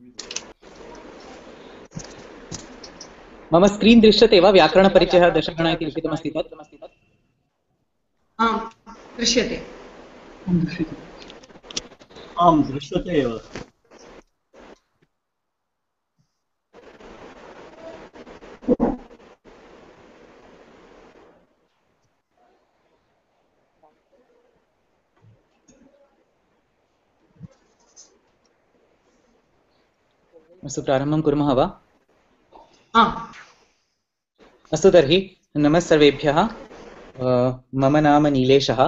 मम स्क्रीन् दृश्यते वा? व्याकरणपरिचयः दशगणः इति लिखितमस्ति तत्? आम्, दृश्यते। आम्, दृश्यते एव। अस्तु, प्रारम्भं कुर्मः वा? अस्तु तर्हि नमः सर्वेभ्यः। मम नाम नीलेशः।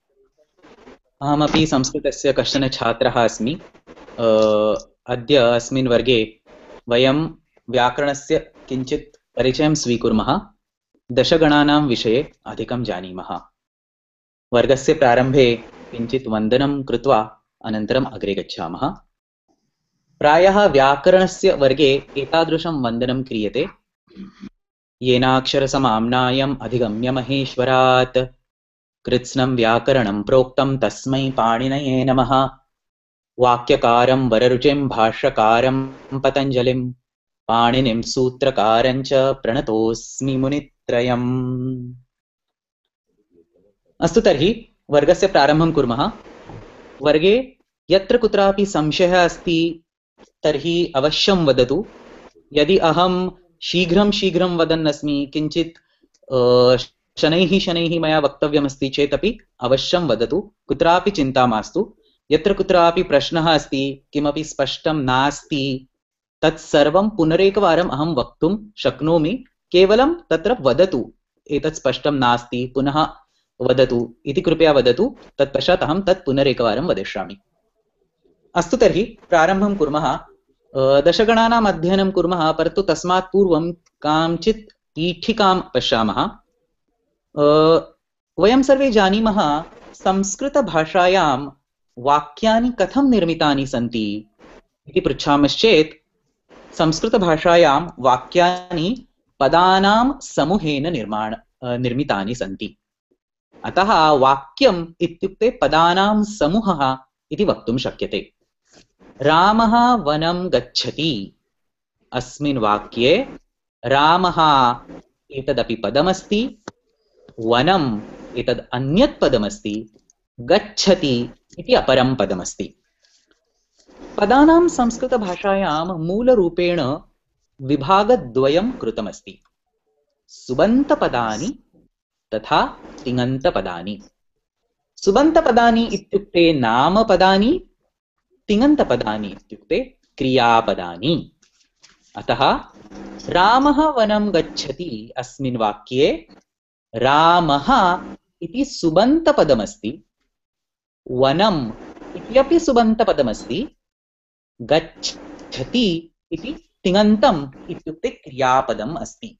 अहमपि संस्कृतस्य कश्चन छात्रः अस्मि। अद्य अस्मिन् वर्गे वयं व्याकरणस्य किञ्चित् परिचयं स्वीकुर्मः। दशगणानां विषये अधिकं जानीमः। वर्गस्य प्रारम्भे किञ्चित् वन्दनं कृत्वा अनन्तरम् अग्रे गच्छामः। प्रायः व्याकरणस्य वर्गे एतादृशं वन्दनं क्रियते। येनाक्षरसमाम्नायम् अधिगम्य महेश्वरात् कृत्स्नं व्याकरणं प्रोक्तं तस्मै पाणिनये नमः। वाक्यकारं वररुचिं भाष्यकारं पतञ्जलिं पाणिनिं सूत्रकारं च प्रणतोऽस्मि मुनित्रयम्। अस्तु तर्हि वर्गस्य प्रारम्भं कुर्मः। वर्गे यत्र कुत्रापि संशयः अस्ति तर्हि अवश्यं वदतु। यदि अहं शीघ्रं वदन् अस्मि, किञ्चित् शनैः मया वक्तव्यमस्ति चेदपि अवश्यं वदतु। कुत्रापि चिन्ता मास्तु। यत्र कुत्रापि प्रश्नः अस्ति, किमपि स्पष्टं नास्ति, तत्सर्वं पुनरेकवारम् अहं वक्तुं शक्नोमि। केवलं तत्र वदतु एतत् स्पष्टं नास्ति, पुनः वदतु इति कृपया वदतु। तत्पश्चात् अहं तत् पुनरेकवारं वदिष्यामि। अस्तु तर्हि प्रारम्भं कुर्मः। दशगणानाम् अध्ययनं कुर्मः, परन्तु तस्मात् पूर्वं काञ्चित् पीठिकां पश्यामः। वयं सर्वे जानीमः संस्कृतभाषायां वाक्यानि कथं निर्मितानि सन्ति इति पृच्छामश्चेत्, संस्कृतभाषायां वाक्यानि पदानां समूहेन निर्मितानि सन्ति। अतः वाक्यम् इत्युक्ते पदानां समूहः इति वक्तुं शक्यते। रामः वनं गच्छति। अस्मिन् वाक्ये रामः एतदपि पदमस्ति, वनम् एतद् अन्यत् पदमस्ति, गच्छति इति अपरं पदमस्ति। पदानां संस्कृतभाषायां मूलरूपेण विभागद्वयं कृतमस्ति, सुबन्तपदानि तथा तिङन्तपदानि। सुबन्तपदानि इत्युक्ते नामपदानि, तिङन्तपदानि इत्युक्ते क्रियापदानि। अतः रामः वनं गच्छति अस्मिन् वाक्ये रामः इति सुबन्तपदमस्ति, वनम् इत्यपि सुबन्तपदमस्ति, गच्छति इति तिङन्तम् इत्युक्ते क्रियापदम् अस्ति।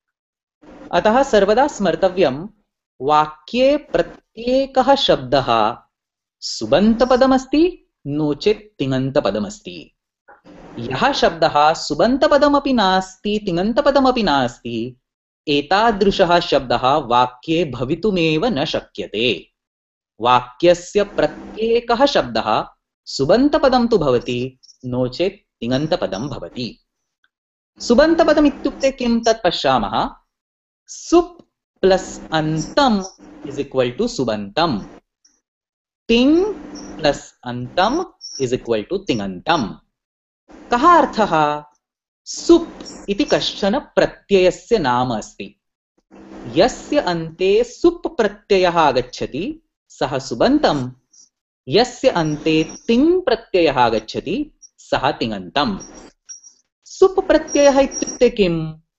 अतः सर्वदा स्मर्तव्यं, वाक्ये प्रत्येकः शब्दः सुबन्तपदमस्ति नो चेत् तिङन्तपदमस्ति। यः शब्दः सुबन्तपदमपि नास्ति तिङन्तपदमपि नास्ति, एतादृशः शब्दः वाक्ये भवितुमेव न शक्यते। वाक्यस्य प्रत्येकः शब्दः सुबन्तपदं तु भवति, नो चेत् तिङन्तपदं भवति। सुबन्तपदम् इत्युक्ते किं तत् पश्यामः। सुप् प्लस् अन्तम् इस् इक्वल् टु सुबन्तम्, तिङ् प्लस् अन्तम् इस् इक्वल् टु तिङन्तम्। कः अर्थः? सुप् इति कश्चन प्रत्ययस्य नाम अस्ति। यस्य अन्ते सुप् प्रत्ययः आगच्छति सः सुबन्तम्, यस्य अन्ते तिङ् प्रत्ययः आगच्छति सः तिङन्तम्। सुप् प्रत्ययः इत्युक्ते किम्?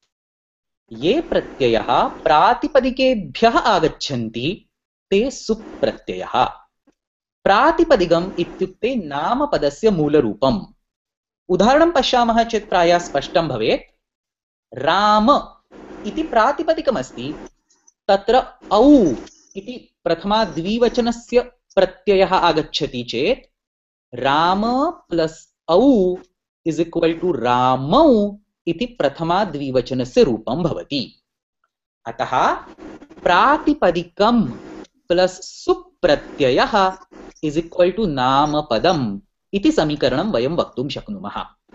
ये प्रत्ययः प्रातिपदिकेभ्यः आगच्छन्ति ते सुप् प्रत्ययः। प्रातिपदिकम् इत्युक्ते नामपदस्य मूलरूपम्। उदाहरणं पश्यामः चेत् प्रायः स्पष्टं भवेत्। राम इति प्रातिपदिकमस्ति, तत्र औ इति प्रथमा द्विवचनस्य प्रत्ययः आगच्छति चेत् राम प्लस् औ इस् इक्वल् टु रामौ इति प्रथमा द्विवचनस्य रूपं भवति। अतः प्रातिपदिकं प्लस् सुप् प्रत्ययः इस् इक्वल् टु नामपदम् इति समीकरणं वयं वक्तुं शक्नुमः।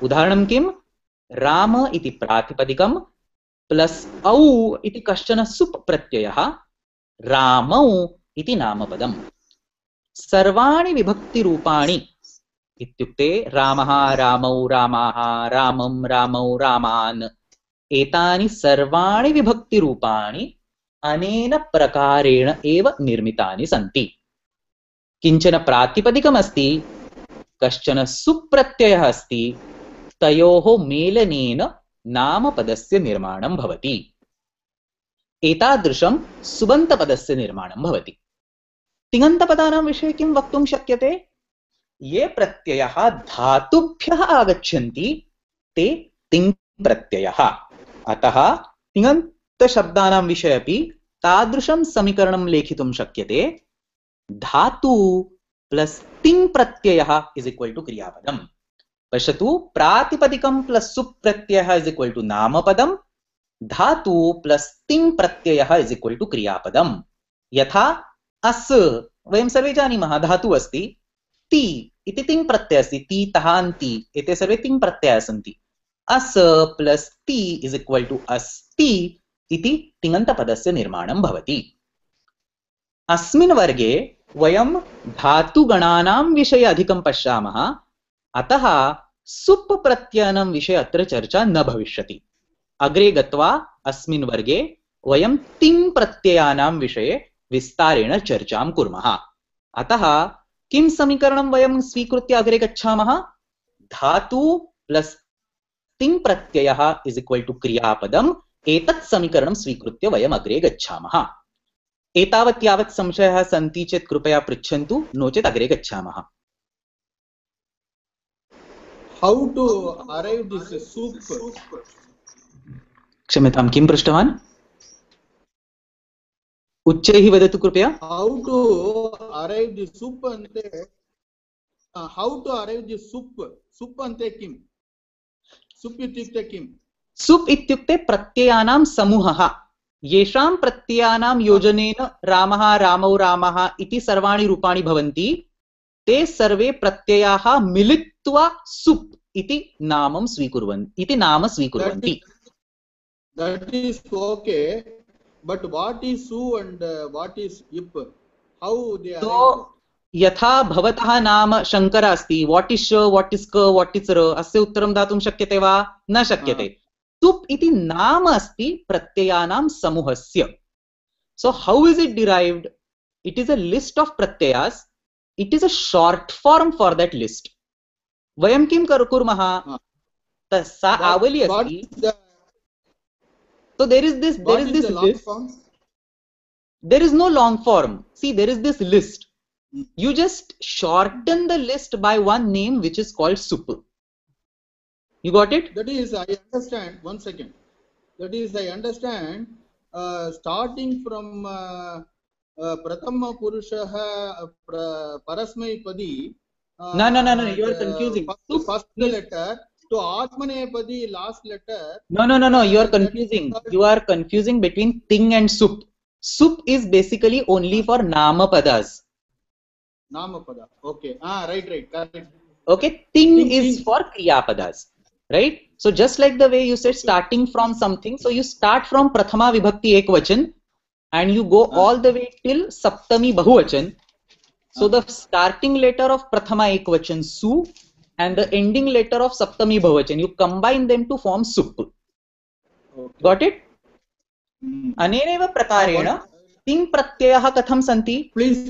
उदाहरणं किं? राम इति प्रातिपदिकं प्लस् औ इति कश्चन सुप् प्रत्ययः, रामौ इति नामपदम्। सर्वाणि विभक्तिरूपाणि इत्युक्ते रामः, रामौ, रामाः, रामं, रामौ, रामान्, एतानि सर्वाणि विभक्तिरूपाणि अनेन प्रकारेण एव निर्मितानि सन्ति। किञ्चन प्रातिपदिकमस्ति, कश्चन सुप्रत्ययः अस्ति, तयोः मेलनेन नामपदस्य निर्माणं भवति। एतादृशं सुबन्तपदस्य निर्माणं भवति। तिङन्तपदानां विषये किं वक्तुं शक्यते? ये प्रत्ययाः धातुभ्यः आगच्छन्ति ते तिङ् प्रत्ययः। अतः तिङन्तशब्दानां विषये अपि तादृशं समीकरणं लेखितुं शक्यते। धातु प्लस् तिङ् प्रत्ययः इस् इक्वल् टु क्रियापदम्। पश्यतु, प्रातिपदिकं प्लस् सुप् प्रत्ययः इस् इक्वल् टु नामपदम्, धातु प्लस् तिङ् प्रत्ययः इस् इक्वल् टु क्रियापदम्। यथा अस्, वयं सर्वे जानीमः धातु अस्ति, ति इति तिङ् प्रत्ययः अस्ति, ति तहान्ति एते सर्वे तिङ् प्रत्ययाः सन्ति। अस् प्लस् ति इस् इक्वल् टु अस्ति इति तिङन्तपदस्य निर्माणं भवति। अस्मिन् वर्गे वयं धातुगणानां विषये अधिकं पश्यामः, अतः सुप् प्रत्ययानां विषये अत्र चर्चा न भविष्यति। अग्रे गत्वा अस्मिन् वर्गे वयं तिङ् प्रत्ययानां विषये विस्तारेण चर्चां कुर्मः। अतः किं समीकरणं वयं स्वीकृत्य अग्रे गच्छामः? धातु प्लस् तिङ् प्रत्ययः इस् इक्वल् टु क्रियापदम्। एतत् समीकरणं स्वीकृत्य वयम् अग्रे गच्छामः। एतावत् यावत् संशयाः सन्ति चेत् कृपया पृच्छन्तु, नो चेत् अग्रे गच्छामः। How to arrive this soup? क्षम्यतां, किं पृष्टवान्? उच्चैः वदतु कृपया। How to arrive the soup ante? How to arrive the soup? Soup ante kim? Soup ityukte kim? सुप् इत्युक्ते प्रत्ययानां समूहः। येषां प्रत्ययानां योजनेन रामः, रामौ, रामः इति सर्वाणि रूपाणि भवन्ति, ते सर्वे प्रत्ययाः मिलित्वा सुप् इति नाम स्वीकुर्वन्ति। That is okay, but what is su and what is ip? How they are? यथा भवतः नाम शङ्कर अस्ति, वाट् इस् श, वाट् इस् क, वाट् इस् र, अस्य उत्तरं दातुं शक्यते वा? न शक्यते। सुप् इति नाम अस्ति प्रत्ययानां समूहस्य। So how is it derived? It is a list of pratyayas. It is a short form for that list. वयं किं कुर्मः? सा आवली अस्ति। So there is this list. There is no long form. See, there is this list. You just shorten the list by one name, which is called sup. You got it? That is, I understand. One second. That is, I understand. Starting from Prathama Purushaha Parasmaipadi. No. You are confusing. First letter to Atmanepadi, last letter. No. You are confusing. You are confusing between ting and sup. Sup is basically only for namapadas. Namapada. Okay. Right. Correct. Okay. Ting is for kriyapadas. Right? So just like the way you said starting from something, so you start from Prathama Vibhakti Ekvachan and you go all the way till Saptami Bahuvachan. So the starting letter of Prathama Ekvachan su and the ending letter of Saptami Bahuvachan, you combine them to form sup. Okay. Got it? Aneneva prakarena ting pratyayah katham santi?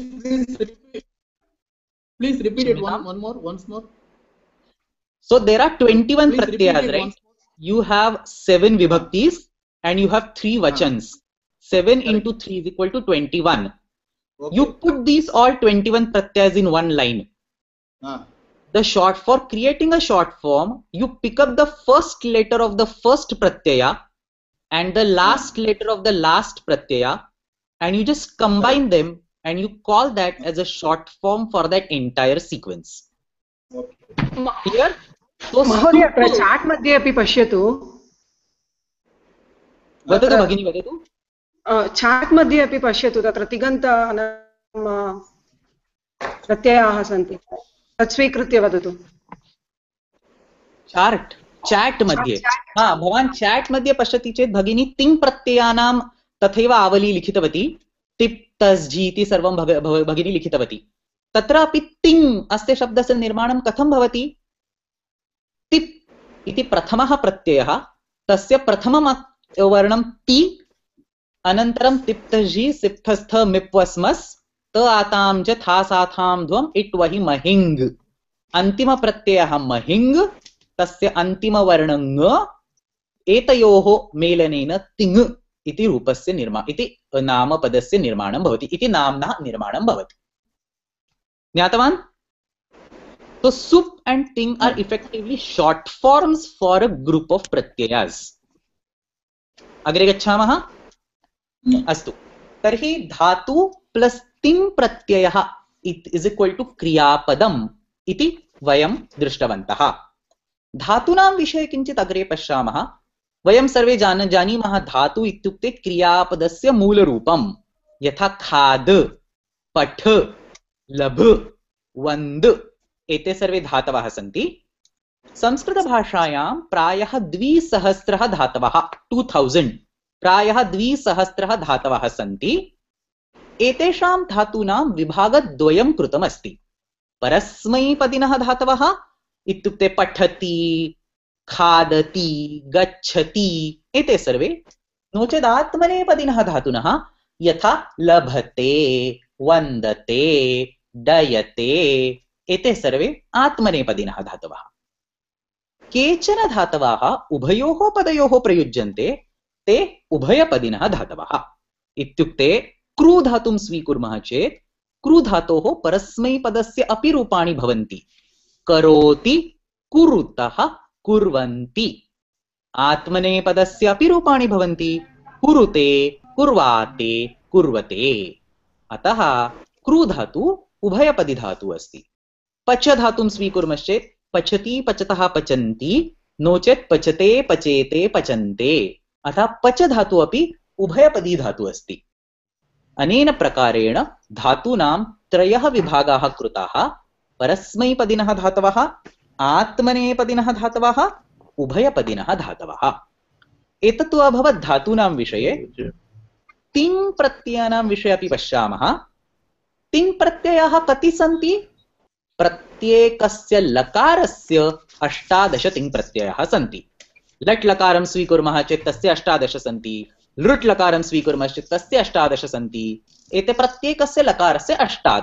Please repeat it once more. So there are 21 pratyayas, right? You have 7 vibhaktis and you have 3 vachans. 7 into 3 is equal to 21. Okay. You put these all 21 pratyayas in one line. For creating a short form, you pick up the first letter of the first pratyaya and the last letter of the last pratyaya and you just combine them and you call that as a short form for that entire sequence. Okay. Here? महोदय अत्र chat मध्ये अपि पश्यतु। वदतु भगिनी, वदतु। Chat मध्ये अपि पश्यतु, तत्र तिङन्त प्रत्ययाः सन्ति, तत् स्वीकृत्य वदतु। चार्ट् चाट् मध्ये हा भवान् चाट् मध्ये पश्यति चेत् भगिनी तिङ् प्रत्ययानां तथैव आवली लिखितवती तिप् तस् झि इति सर्वं भगिनी लिखितवती तत्रापि तिङ् अस्य शब्दस्य निर्माणं कथं भवति तिप् इति प्रथमः प्रत्ययः तस्य प्रथमं वर्णं ति अनन्तरं तिप्तझि सिप्तस्थ मिप्वस्मस् त आतां च था साथां ध्वम् इट् वहि महिङ् अन्तिम प्रत्ययः महिङ् तस्य अन्तिमवर्णं ङ एतयोः मेलनेन तिङ् इति रूपस्य इति नामपदस्य निर्माणं भवति इति नाम्नः निर्माणं भवति ज्ञातवान् So sup and ting are effectively short forms for a group of pratyayas. अग्रे गच्छामः अस्तु तर्हि धातु प्लस तिङ् प्रत्ययः is equal to क्रियापदम् इति वयं दृष्टवन्तः धातूनां विषये किञ्चित् अग्रे पश्यामः वयं सर्वे जानीमः धातु इत्युक्ते क्रियापदस्य मूलरूपं यथा खाद् पठ लभ वन्द् एते सर्वे धातवः सन्ति संस्कृतभाषायां प्रायः 2000 धातवः 2000 प्रायः 2000 धातवः सन्ति एतेषां धातूनां विभागद्वयं कृतमस्ति परस्मैपदिनः धातवः इत्युक्ते पठति खादति गच्छति एते सर्वे नो चेत् आत्मनेपदिनः धातुनः यथा लभते वन्दते डयते एते सर्वे आत्मनेपदिनः धातवः केचन धातवः उभयोः पदयोः प्रयुज्यन्ते ते उभयपदिनः धातवः इत्युक्ते क्रू धातुं स्वीकुर्मः चेत् क्रू धातोः परस्मैपदस्य अपि रूपाणि भवन्ति करोति कुरुतः कुर्वन्ति आत्मनेपदस्य अपि रूपाणि भवन्ति कुरुते कुर्वाते कुर्वते अतः क्रू धातु उभयपदी धातु अस्ति पच धातुं स्वीकुर्मश्चेत् पचति पचतः पचन्ति नो चेत् पचते पचेते पचन्ते अतः पच धातु अपि उभयपदी धातु अस्ति अनेन प्रकारेण धातूनां त्रयः विभागाः कृताः परस्मैपदिनः धातवः आत्मनेपदिनः धातवः उभयपदिनः धातवः एतत्तु अभवत् धातूनां विषये तिङ् प्रत्ययानां विषये अपि पश्यामः तिङ् प्रत्ययाः कति सन्ति प्रत्येकस्य लकारस्य 18 तिङ् प्रत्ययाः सन्ति लट् लकारं स्वीकुर्मः चेत् तस्य 18 सन्ति लृट् लकारं स्वीकुर्मश्चेत् तस्य 18 सन्ति एते प्रत्येकस्य लकारस्य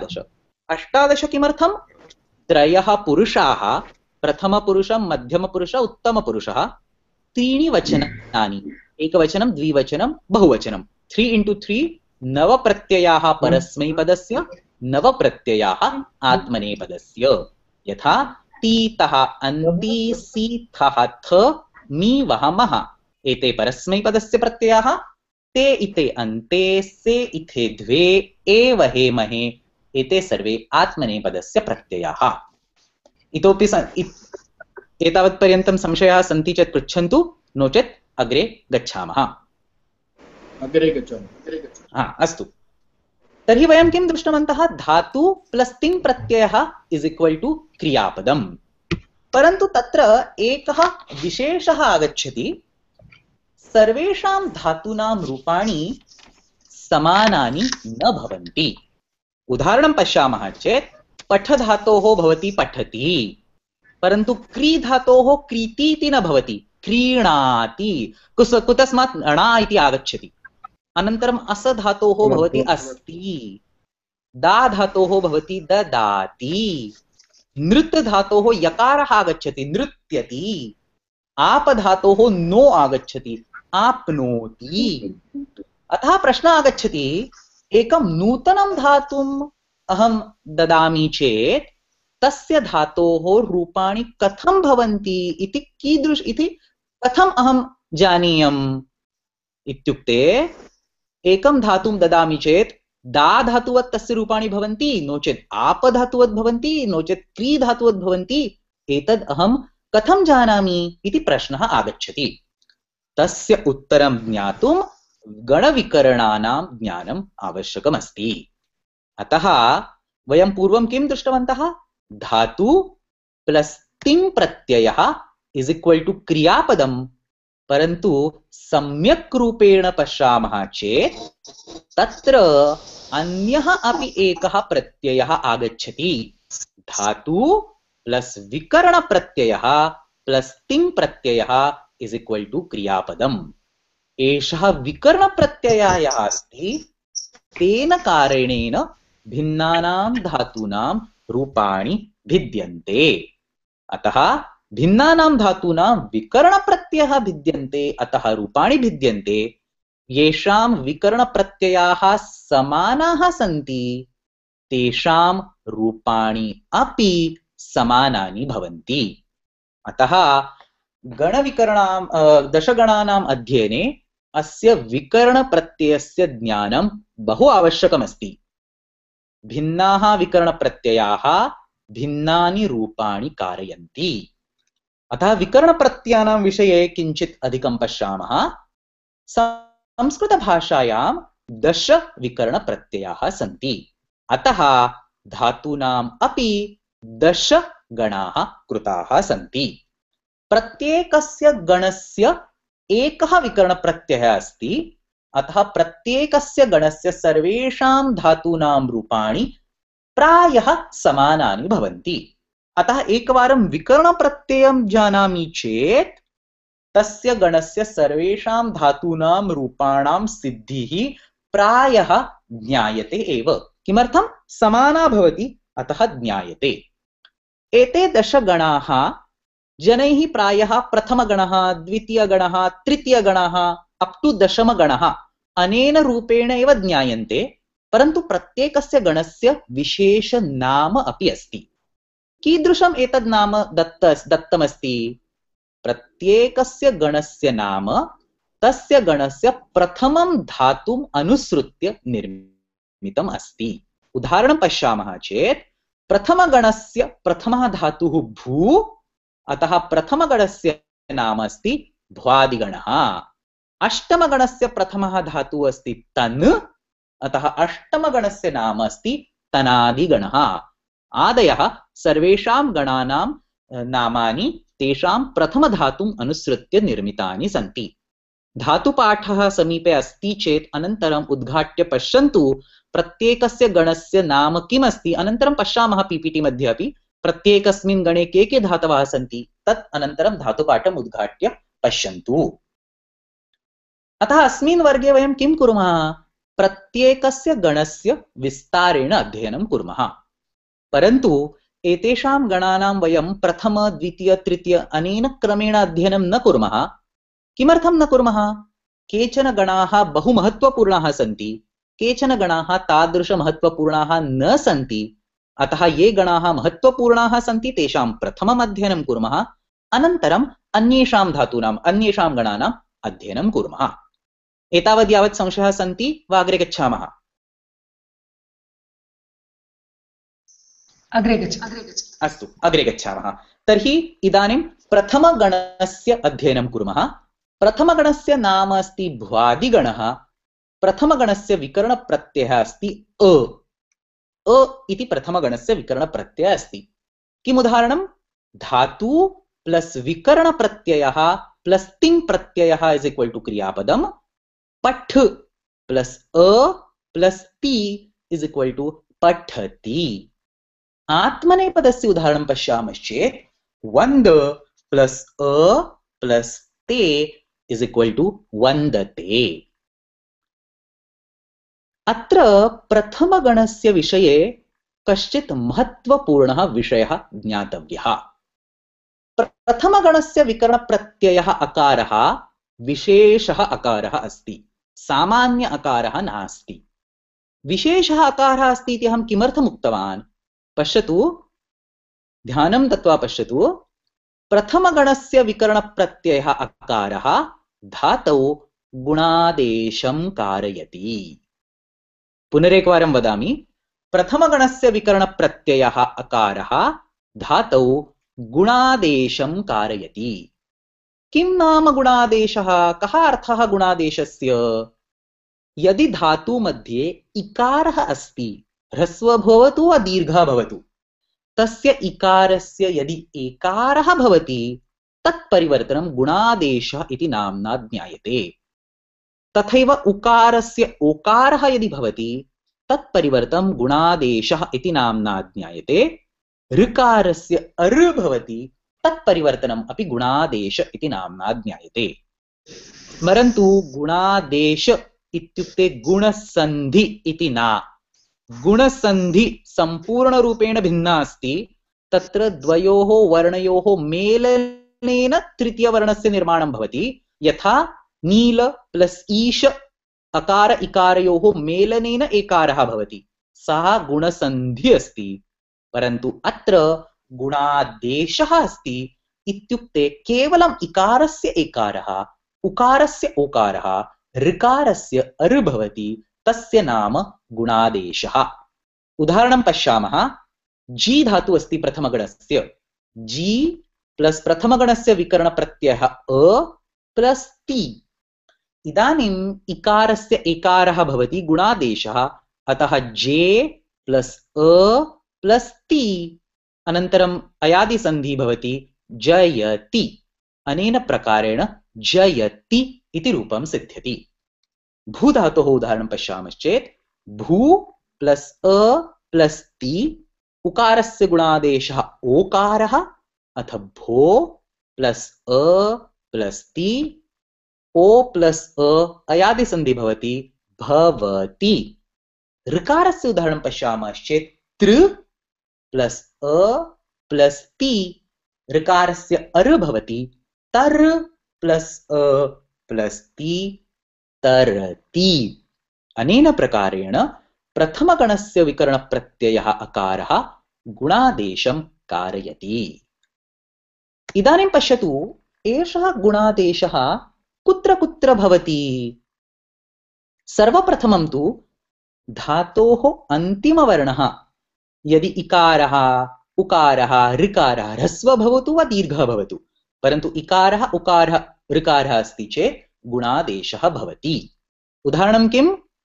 18 किमर्थं त्रयः पुरुषाः प्रथमपुरुषं मध्यमपुरुषः उत्तमपुरुषः त्रीणि वचनानि एकवचनं द्विवचनं बहुवचनं 3 into 3 नव प्रत्ययाः परस्मैपदस्य नव प्रत्ययाः आत्मनेपदस्य यथा तीतः अन्ति सीथः थ मी वहमः एते परस्मैपदस्य प्रत्ययाः ते इते अन्ते से इथे द्वे एव हेमहे एते सर्वे आत्मनेपदस्य प्रत्ययाः इतोपि एतावत्पर्यन्तं संशयाः सन्ति चेत् पृच्छन्तु नो चेत् अग्रे गच्छामः अस्तु तर्हि वयं किं दृष्टवन्तः धातु प्लस् तिङ् प्रत्ययः इस् इक्वल् टु क्रियापदम् परन्तु तत्र एकः विशेषः आगच्छति सर्वेषां धातूनां रूपाणि समानानि न भवन्ति उदाहरणं पश्यामः चेत् पठ धातोः भवति पठति परन्तु क्री धातोः क्रीति इति न भवति क्रीणाति कुतस्मात् णा इति आगच्छति अनन्तरम् अस धातोः भवति अस्ति दा धातोः भवति ददाति नृत् धातोः यकारः आगच्छति नृत्यति आप धातोः नो आगच्छति आप्नोति अतः प्रश्नः आगच्छति एकं नूतनं धातुम् अहं ददामि चेत् तस्य धातोः रूपाणि कथं भवन्ति इति इति कथम् अहं जानीयम् इत्युक्ते एकं धातुं ददामि चेत् दा धातुवत् तस्य रूपाणि भवन्ति नो चेत् आप धातुवत् भवन्ति नो चेत् क्री धातुवत् भवन्ति एतद् अहं कथं जानामि इति प्रश्नः आगच्छति तस्य उत्तरं ज्ञातुं गणविकरणानां ज्ञानम् आवश्यकमस्ति अतः वयं पूर्वं किं दृष्टवन्तः धातु प्लस् तिङ् प्रत्ययः इज इक्वल टू क्रियापदम, परंतु सम्यक् रूपेण पश्यामः चेत् तत्र अन्यः अपि एकः प्रत्ययः आगच्छति। धातु प्लस विकर्ण प्रत्ययः प्लस तिङ् प्रत्ययः इज इक्वल टू क्रियापदम्। एषः विकर्ण प्रत्ययः यः अस्ति तेन कारणेन भिन्नानां धातूनां रूपाणि भिद्यन्ते। अतः भिन्नानां धातूनां विकर्ण प्रत्ययः भिद्यन्ते, अतः रूपाणि भिद्यन्ते। येषां विकर्ण प्रत्ययाः समानाः सन्ति तेषां रूपाणि अपि समानानि भवन्ति। अतः दशगणानाम् अध्ययने अस्य विकर्ण प्रत्ययस्य ज्ञानं बहु आवश्यकमस्ति। भिन्नाः विकर्ण प्रत्ययाः भिन्नानि रूपाणि कारयन्ति। अतः विकर्ण प्रत्ययानां विषये किञ्चित् अधिकं पश्यामः। संस्कृतभाषायां 10 विकर्ण प्रत्ययाः सन्ति, अतः धातूनाम् अपि 10 गणाः कृताः सन्ति। प्रत्येकस्य गणस्य एकः विकर्ण प्रत्ययः अस्ति, अतः प्रत्येकस्य गणस्य सर्वेषां धातूनां रूपाणि प्रायः समानानि भवन्ति। अतः एकवारं विकर्ण प्रत्ययं जानामि चेत् तस्य गणस्य सर्वेषां धातूनां रूपाणां सिद्धिः प्रायः ज्ञायते एव। किमर्थं? समाना भवति, अतः ज्ञायते। एते 10 गणाः जनैः प्रायः प्रथमगणः, द्वितीयगणः, तृतीयगणः अप टू दशमगणः अनेन रूपेण एव ज्ञायन्ते, परन्तु प्रत्येकस्य गणस्य विशेष नाम अपि अस्ति। कीदृशम् एतद् नाम दत्तमस्ति? प्रत्येकस्य गणस्य नाम तस्य गणस्य प्रथमं धातुम् अनुसृत्य निर्मितम् अस्ति। उदाहरणं पश्यामः चेत् प्रथमगणस्य प्रथमः धातुः भू, अतः प्रथमगणस्य नाम अस्ति भ्वादिगणः। अष्टमगणस्य प्रथमः धातुः अस्ति तन्, अतः अष्टमगणस्य नाम अस्ति तनादिगणः। आदयः सर्वेषां गणानां नामानि तेषां प्रथमधातुम् अनुसृत्य निर्मितानि सन्ति। धातुपाठः समीपे अस्ति चेत् अनन्तरम् उद्घाट्य पश्यन्तु प्रत्येकस्य गणस्य नाम किमस्ति। अनन्तरं पश्यामः पीपीटी मध्ये अपि प्रत्येकस्मिन् गणे के धातवः सन्ति, तत् अनन्तरं धातुपाठम् उद्घाट्य पश्यन्तु। अतः अस्मिन् वर्गे वयं किं कुर्मः? प्रत्येकस्य गणस्य विस्तारेण अध्ययनं कुर्मः। परन्तु एतेषां गणानां वयं प्रथम, द्वितीय, तृतीय अनेन क्रमेण अध्ययनं न कुर्मः। किमर्थं न कुर्मः? केचन गणाः बहु महत्त्वपूर्णाः सन्ति, केचन गणाः तादृशमहत्त्वपूर्णाः न सन्ति। अतः ये गणाः महत्त्वपूर्णाः सन्ति तेषां प्रथमम् अध्ययनं कुर्मः, अनन्तरम् अन्येषां धातूनाम्, अन्येषां गणानाम् अध्ययनं कुर्मः। एतावत् यावत् संशयाः सन्ति वा अग्रे गच्छामः? अस्तु, अग्रे गच्छामः। तर्हि इदानीं प्रथमगणस्य अध्ययनं कुर्मः। प्रथमगणस्य नाम अस्ति भ्वादिगणः। प्रथमगणस्य विकरणप्रत्ययः अस्ति अ। अ इति प्रथमगणस्य विकरणप्रत्ययः अस्ति। किम् उदाहरणं? धातु प्लस विकरणप्रत्ययः प्लस तिङ् प्रत्ययः इज इक्वल टू क्रियापदम्। पठ प्लस अ प्लस ति इज इक्वल टू पठति। आत्मनेपदस्य उदाहरणं पश्यामश्चेत् वन्द प्लस अ प्लस ते इज इक्वल टू वन्दते। अत्र प्रथमगणस्य विषये कश्चित् महत्त्वपूर्णः विषयः ज्ञातव्यः। प्रथमगणस्य विकरणप्रत्ययः अकारः विशेषः अकारः अस्ति, सामान्य अकारः नास्ति। विशेषः अकारः अस्ति इति अहं किमर्थम् उक्तवान्? पश्यतु, ध्यानं दत्वा पश्यतु। प्रथमगणस्य विकरणप्रत्ययः अकारः धातौ गुणादेशं कारयति। पुनरेकवारं वदामि, प्रथमगणस्य विकरणप्रत्ययः अकारः धातौ गुणादेशं कारयति। किं नाम गुणादेशः? कः अर्थः गुणादेशस्य? यदि धातु मध्ये इकारः अस्ति, ह्रस्व भवतु वा दीर्घः भवतु, तस्य इकारस्य यदि एकारः भवति तत्परिवर्तनं गुणादेशः इति नाम्ना ज्ञायते। तथैव उकारस्य ओकारः यदि भवति तत्परिवर्तनं गुणादेशः इति नाम्ना ज्ञायते। ऋकारस्य अर भवति तत्परिवर्तनम् अपि गुणादेश इति नाम्ना ज्ञायते। परन्तु गुणादेश इत्युक्ते गुणसन्धि इति न। गुणसन्धि सम्पूर्णरूपेण भिन्ना अस्ति। तत्र द्वयोः वर्णयोः मेलनेन तृतीयवर्णस्य निर्माणं भवति। यथा नील प्लस ईश अकार इकारयोः मेलनेन एकारः भवति, सः गुणसन्धि अस्ति। परन्तु अत्र गुणादेशः अस्ति इत्युक्ते केवलम् इकारस्य एकारः, उकारस्य ओकारः, ऋकारस्य अर भवति, तस्य नाम गुणादेशः। उदाहरणं पश्यामः। जी धातु अस्ति प्रथमगणस्य। जी प्लस प्रथमगणस्य विकरणप्रत्ययः अ प्लस ति। इदानीम् इकारस्य एकारः भवति गुणादेशः। अतः जे प्लस अ प्लस ति अनन्तरम् अयादिसन्धि भवति जयति। अनेन प्रकारेण जयति इति रूपं सिद्ध्यति। भू धातोः उदाहरणं पश्यामश्चेत् भू प्लस अ प्लस ति, उकारस्य गुणादेशः ओकारः, अथ भो प्लस अ प्लस ति, ओ प्लस अ अयादिसन्धि भवति भवति। ऋकारस्य उदाहरणं पश्यामश्चेत् तृ प्लस अ प्लस ति, ऋकारस्य अर भवति तर प्लस अ प्लस ति तरति। अनेन प्रकारेण प्रथमगणस्य विकरणप्रत्ययः अकारः गुणादेशं कारयति। इदानीं पश्यतु, एषः गुणादेशः कुत्र कुत्र भवति? सर्वप्रथमं तु धातोः अन्तिमवर्णः यदि इकारः, उकारः, ऋकारः ह्रस्व भवतु वा दीर्घः भवतु, परन्तु इकारः, उकारः, ऋकारः अस्ति चेत् गुणादेशः भवति। उदाहरणं किम्?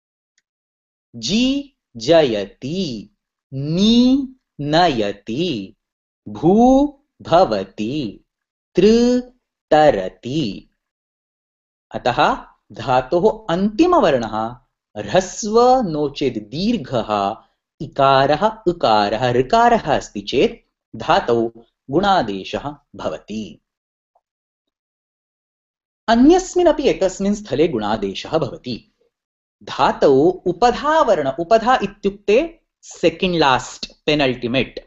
जी जयति, नी नयति, भू भवति, तृ तरति। अतः धातोः अन्तिमवर्णः ह्रस्व नो चेत् दीर्घः इकारः, उकारः, ऋकारः अस्ति चेत् धातौ गुणादेशः भवति। अन्यस्मिन् अपि एकस्मिन् स्थले गुणादेशः भवति। धातौ उपधावर्ण, उपधा इत्युक्ते सेकेंड लास्ट पेनल्टिमेट।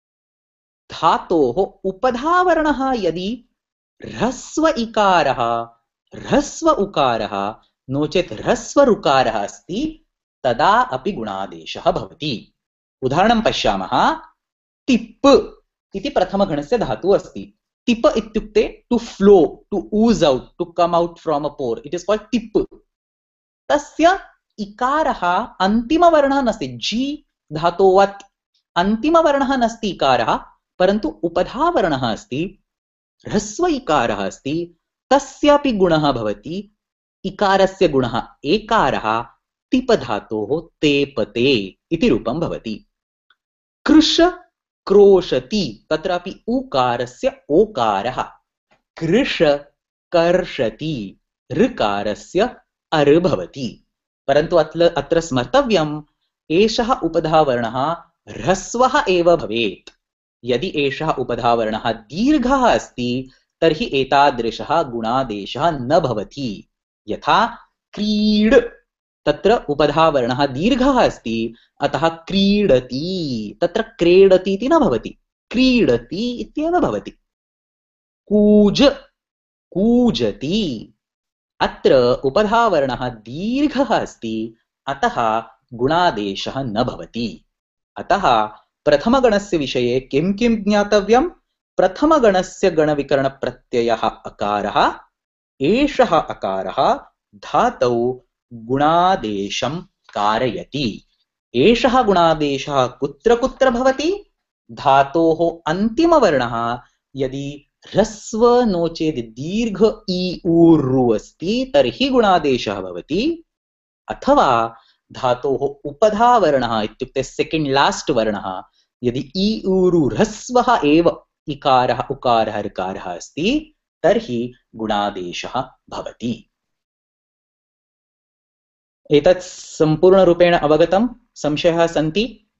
धातोः उपधावर्णः यदि ह्रस्व इकारः, ह्रस्व उकारः नो चेत् ह्रस्व ऋकारः अस्ति तदा अपि गुणादेशः भवति। उदाहरणं पश्यामः। तिप् इति प्रथमगणस्य धातुः अस्ति। तिप इत्युक्ते to flow, to ooze out, to come out from a pore. It is called तिप्। तस्य इकारः अन्तिमवर्णः नास्ति। जी धातोवत् अन्तिमवर्णः नास्ति इकारः, परन्तु उपधावर्णः अस्ति, ह्रस्व इकारः अस्ति। तस्यापि गुणः भवति। इकारस्य गुणः एकारः, तिप धातोः तेपते इति रूपं भवति। कृश क्रोशति, तत्रापि उकारस्य ओकारः। कृश कर्षति, ऋकारस्य अर भवति। परन्तु अत्र स्मर्तव्यम्, एषः उपधावर्णः ह्रस्वः एव भवेत्। यदि एषः उपधावर्णः दीर्घः अस्ति तर्हि एतादृशः गुणादेशः न भवति। यथा क्रीड, तत्र उपधावर्णः दीर्घः अस्ति, अतः क्रीडति, तत्र क्रीडति इति न भवति, क्रीडति इत्येव भवति। कूज कूजति, अत्र उपधावर्णः दीर्घः अस्ति, अतः गुणादेशः न भवति। अतः प्रथमगणस्य विषये किं किं ज्ञातव्यम्? प्रथमगणस्य गणविकरणप्रत्ययः अकारः। एषः अकारः धातौ गुणादेशं कारयति। एषः गुणादेशः कुत्र कुत्र भवति? धातोः अन्तिमवर्णः यदि ह्रस्व नो चेत् दीर्घ इ ऊर् अस्ति तर्हि गुणादेशः भवति। अथवा धातोः उपधावर्णः इत्युक्ते सेकेंड लास्ट वर्णः यदि इ ऊरु ह्रस्वः एव इकारः, उकारः, ऋकारः अस्ति तर्हि गुणादेशः भवति। एतत् सम्पूर्णरूपेण अवगतं? संशयाः सन्ति?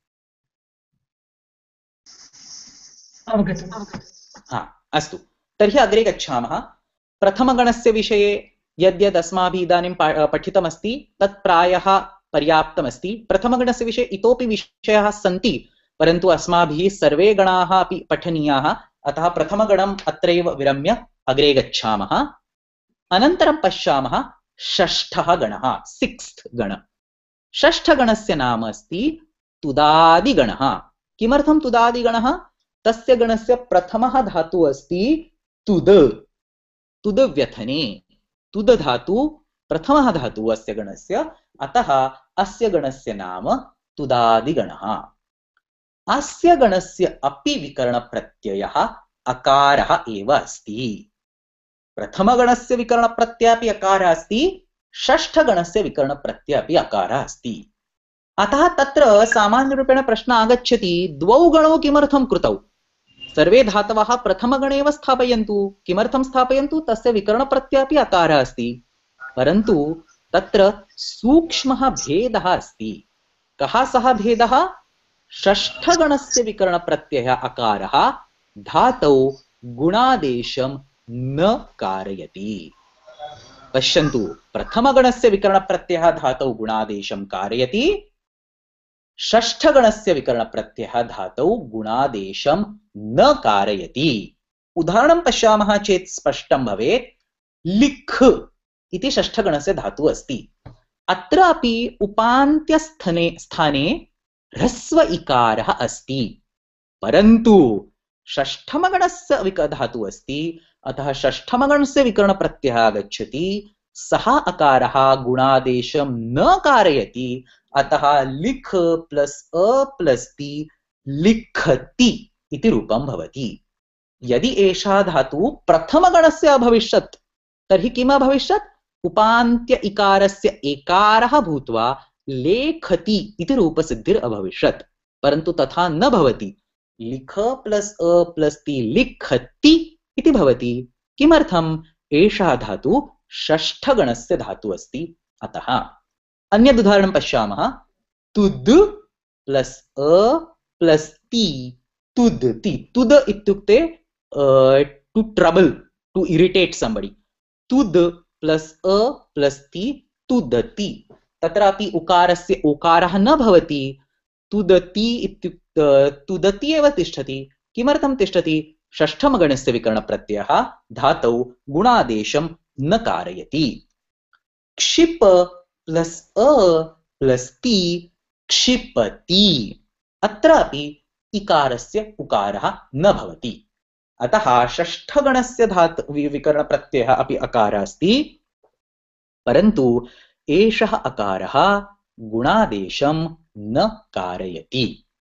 हा, अस्तु, तर्हि अग्रे गच्छामः। प्रथमगणस्य विषये यद्यद् अस्माभिः इदानीं पठितमस्ति तत् प्रायः पर्याप्तमस्ति। प्रथमगणस्य विषये इतोपि विषयाः सन्ति, परन्तु अस्माभिः सर्वे गणाः अपि पठनीयाः, अतः प्रथमगणम् अत्रैव विरम्य अग्रे गच्छामः। अनन्तरं पश्यामः षष्ठः गणः, 6th गण। षष्ठगणस्य नाम अस्ति तुदादिगणः। किमर्थं तुदादिगणः? तस्य गणस्य प्रथमः धातुः अस्ति तुद, तुदव्यथने, तुद धातु प्रथमः धातुः अस्य गणस्य, अतः अस्य गणस्य नाम तुदादिगणः। अस्य गणस्य अपि विकरणप्रत्ययः अकारः एव अस्ति। प्रथमगणस्य विकरणप्रत्ययः अपि अकारः अस्ति, षष्ठगणस्य विकरणप्रत्ययः अपि अकारः अस्ति। अतः तत्र सामान्यरूपेण प्रश्नः आगच्छति, द्वौ गणौ किमर्थं कृतौ? सर्वे धातवः प्रथमगणे एव स्थापयन्तु। किमर्थं स्थापयन्तु? तस्य विकरणप्रत्ययः अपि अकारः अस्ति, परन्तु तत्र सूक्ष्मः भेदः अस्ति। कः सः भेदः? षष्ठगणस्य विकरणप्रत्ययः अकारः धातौ गुणादेशं न कारयति। पश्यन्तु, प्रथमगणस्य विकरणप्रत्ययः धातौ गुणादेशं कारयति, षष्ठगणस्य विकरणप्रत्ययः धातौ गुणादेशं न कारयति। उदाहरणं पश्यामः चेत् स्पष्टं भवेत्। लिख इति षष्ठगणस्य धातुः अस्ति। अत्रापि उपान्त्यस्थाने ह्रस्व इकारः अस्ति, परन्तु षष्ठमगणस्य धातुः अस्ति, अतः षष्ठमगणस्य विकरणप्रत्ययः आगच्छति, सः अकारः गुणादेशं न कारयति, अतः लिख प्लस अ प्लस ति लिखति इति रूपं भवति। यदि एषः धातु प्रथमगणस्य अभविष्यत् तर्हि किम् अभविष्यत्? उपान्त्य इकारस्य एकारः भूत्वा लेखति इति रूपसिद्धिर् अभविष्यत्, परन्तु तथा न भवति। लिख प्लस अ प्लस ति लिखति इति भवति। किमर्थम्? एषः धातु षष्ठगणस्य धातु अस्ति, अतः। अन्यद् उदाहरणं पश्यामः। तुद् प्लस अ प्लस ति तुदति। तुद इत्युक्ते to trouble, to irritate somebody। तुद प्लस अ प्लस ति तुदति। तत्रापि उकारस्य ओकारः न भवति, तुदति इत्युक्ते तुदति एव तिष्ठति। किमर्थं तिष्ठति? षष्ठमगणस्य विकरणप्रत्ययः धातौ गुणादेशं न कारयति। क्षिप प्लस अ प्लस ति क्षिपति। अत्रापि इकारस्य उकारः न भवति, अतः षष्ठगणस्य धातु विकरणप्रत्ययः अपि अकारः अस्ति, परन्तु एषः अकारः गुणादेशं न कारयति।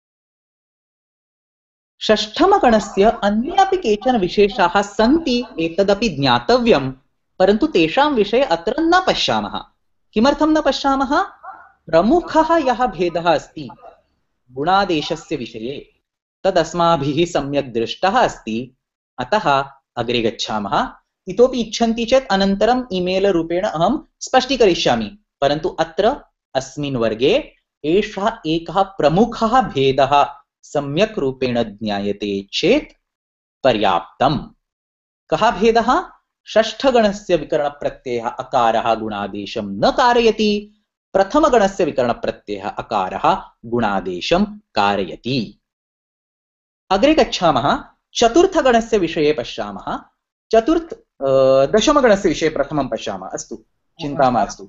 षष्ठमगणस्य अन्यापि केचन विशेषाः सन्ति, एतदपि ज्ञातव्यं, परन्तु तेषां विषये अत्र न पश्यामः। किमर्थं न पश्यामः? प्रमुखः यः भेदः अस्ति गुणादेशस्य विषये तदस्माभिः सम्यक् दृष्टः अस्ति, अतः अग्रे गच्छामः। इतोपि इच्छन्ति चेत् अनन्तरम् ईमेल रूपेण अहं स्पष्टीकरिष्यामि, परन्तु अत्र अस्मिन् वर्गे एषः एकः प्रमुखः भेदः सम्यक् रूपेण ज्ञायते चेत् पर्याप्तम्। कः भेदः? षष्ठगणस्य विकरणप्रत्ययः अकारः गुणादेशं न कारयति, प्रथमगणस्य विकरणप्रत्ययः अकारः गुणादेशं कारयति। अग्रे गच्छामः। चतुर्थगणस्य विषये पश्यामः। दशमगणस्य विषये प्रथमं पश्यामः। अस्तु, चिन्ता मास्तु।